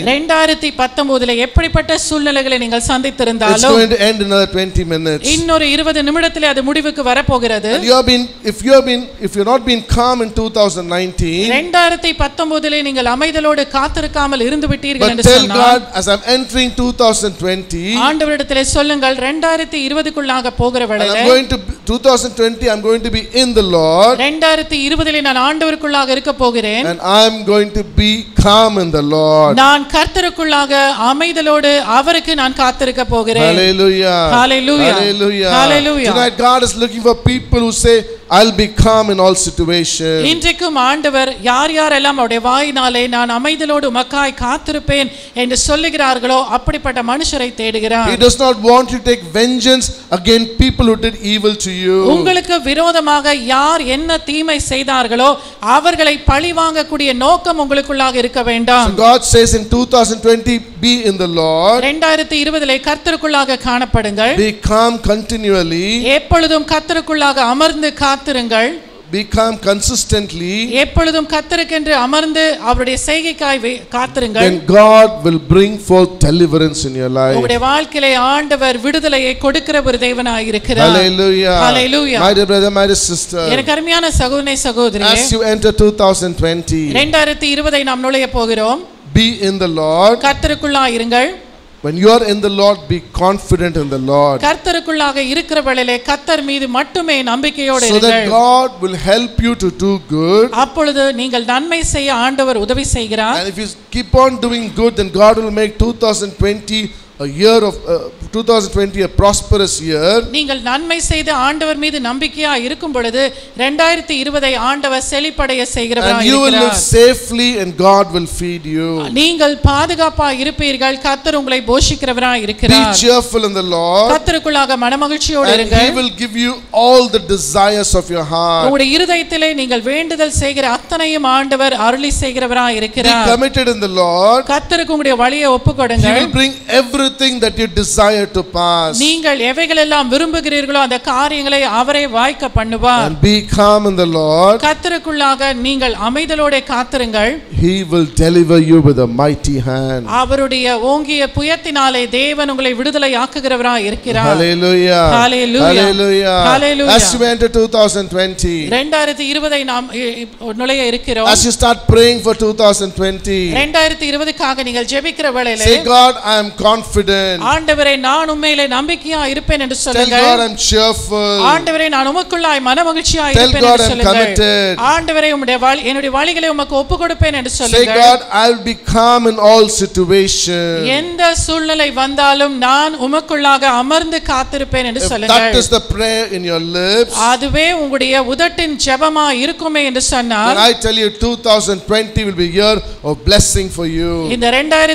2019 எப்படிப்பட்ட சூழ்நிலைகளை நீங்கள் it's சந்தித்திருந்தாலும், going to end in another 20 minutes. இன்னொரு 20 நிமிடத்திலே அது முடிவுக்கு வரப்போகிறது. And if you're not been calm in 2019, 2019 நீங்கள் அமைதலோடு காத்திருக்காமல் இருந்து விட்டீர்கள் but என்று tell சொன்னால், God, as I'm entering 2020, ஆண்டவரிடத்திலே சொல்லுங்கள், 2020க்குள்ளாக போகிற and வேளையிலே I'm going to 2020 I'm going to be in the Lord. 2020 நான் ஆண்டவருக்குள்ளாக இருக்க போகிறேன். And I'm going to be calm in the Lord. நான் கர்த்தருக்குள்ளாக அமைதலோடு அவருக்கு நான் காத்திருக்க போகிறேன். Hallelujah. Hallelujah. Hallelujah. Hallelujah. Tonight God is looking for people who say I'll be calm in all situations. இன்றைக்கும் ஆண்டவர் யார் யாரெல்லாம் அவருடைய வாயினாலே நான் அமைதலோடு உமக்காய் காத்திருப்பேன் என்று சொல்லுகிறார்களோ அப்படிப்பட்ட மனுஷரை தேடுகிறார். He does not want you to take vengeance against people who did evil to you. உங்களுக்கு விரோதமாக யார் என்ன தீமை செய்தார்களோ அவர்களை பழிவாங்கக்கூடிய நோக்கம் உங்களுக்குள்ளாக இருக்க வேண்டாம். So God says in 2020 be in the Lord. 2020 கர்த்தருக்குள்ளாக காணப்படுங்கள். Be calm continually. எப்பொழுதும் கர்த்தருக்குள்ளாக அமர்ந்து காத்திருங்கள். Be calm consistently. எப்பொழுதும் கர்த்தருக்கென்று அமர்ந்து அவருடைய செய்கைக்காய் காத்திருங்கள். Then God will bring forth deliverance in your life. உங்களுடைய வாழ்க்கையிலே ஆண்டவர் விடுதலையை கொடுக்கிற ஒரு தேவனாய் இருக்கிறார். Hallelujah. Hallelujah. My dear brother, my dear sister. எனக்கு அருமையான சகோதரனே சகோதரியே, as you enter 2020, 2020 நாம் நுழைய போகிறோம். be in the Lord. கர்த்தருக்குள்ளாய் இருங்கள். When you are in the Lord, be confident in the Lord. கர்த்தருக்குள்ளாக இருக்கிற வேளையிலே கர்த்தர் மீது மட்டுமே நம்பிக்கையோடு so இருங்கள். that God will help you to do good. அப்பொழுது நீங்கள் நன்மை செய்ய ஆண்டவர் உதவி செய்கிறார். And if you keep on doing good, then God will make 2020 a year of 2020 a prosperous year. நீங்கள் நன்மை செய்து ஆண்டவர் மீது நம்பிக்கையா இருக்கும் பொழுது 2020 ஆண்டவர் செழிப்படைய செய்கிறவராய் இருக்கிறார். And you will live safely and God will feed you. நீங்கள் பாதுகாப்பா இருப்பீர்கள், கர்த்தர் உங்களை போஷிக்கிறவராய் இருக்கிறார். Be cheerful in the Lord. கர்த்தருக்குள்ளாக மனமகிழ்ச்சியோடு இருங்கள். And He will give you all the desires of your heart. உங்களுடைய இருதயத்திலே நீங்கள் வேண்டுதல் செய்கிற அத்தனையும் ஆண்டவர் அருளி செய்கிறவராய் இருக்கிறார். Be committed in the Lord. கர்த்தருக்கு உங்களுடைய வழியை ஒப்புக்கொடுங்கள். He will bring everything that you desire to pass. நீங்கள் எவைகளெல்லாம் விரும்புகிறீர்களோ அந்த காரியங்களை அவரே வாய்க்க பண்ணுவார். And be calm in the Lord. கர்த்தருக்குள்ளாக நீங்கள் அமைதலோடு காத்திருங்கள். He will deliver you with a mighty hand. அவருடைய ஓங்கிய புயத்தினாலே தேவன் உங்களை விடுதலையாக்குகிறவராய் இருக்கிறார். Hallelujah. Hallelujah. Hallelujah. Hallelujah. As you enter 2020, 2020 நாம் நுழைய இருக்கிறோம். as you start praying for 2020, 2020க்காக நீங்கள் ஜெபிக்கிற வேளையிலே say, God, I am confident. ஆண்டவரே நான் உம்மையிலே நம்பிக்கையா இருப்பேன் என்று Tell சொல்லுங்கள். God I'm cheerful. ஆண்டவரே நான் உமக்குள்ளாய் மனமகிழ்ச்சியா Tell இருப்பேன் God என்று I'm சொல்லுங்கள். committed. ஆண்டவரே என்னுடைய வழிகளை உமக்கு ஒப்புக்கொடுப்பேன் என்று Say, சொல்லுங்கள். God, I'll be calm in all situations. எந்த சூழ்நிலை வந்தாலும் நான் உமக்குள்ளாக அமர்ந்து காத்திருப்பேன் என்று If சொல்லுங்கள். that is the prayer in your lips, அதுவே உங்களுடைய உதட்டின் ஜெபமா இருக்குமே என்று சொன்னால், then I tell you 2020 will be a year of blessing for you. இந்த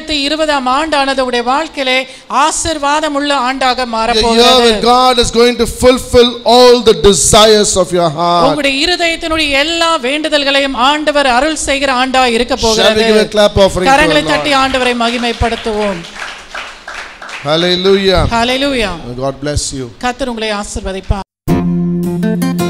2020 ஆண்டானது உங்களுடைய வாழ்க்கையிலே ஆசீர்வாதம் உள்ள ஆண்டாக மாற A year போகிறது. when God is going to fulfill all the desires of your heart. உங்களுடைய இருதயத்தினுடைய எல்லா வேண்டுதல்களையும் ஆண்டவர் அருள் செய்கிற ஆண்டாய் இருக்க Shall we போகிறது. give a clap offering to கரங்களை the தட்டி Lord? ஆண்டவரை மகிமைப்படுத்துவோம். Hallelujah. Hallelujah. God bless you. கர்த்தர் உங்களை ஆசீர்வதிப்பார்.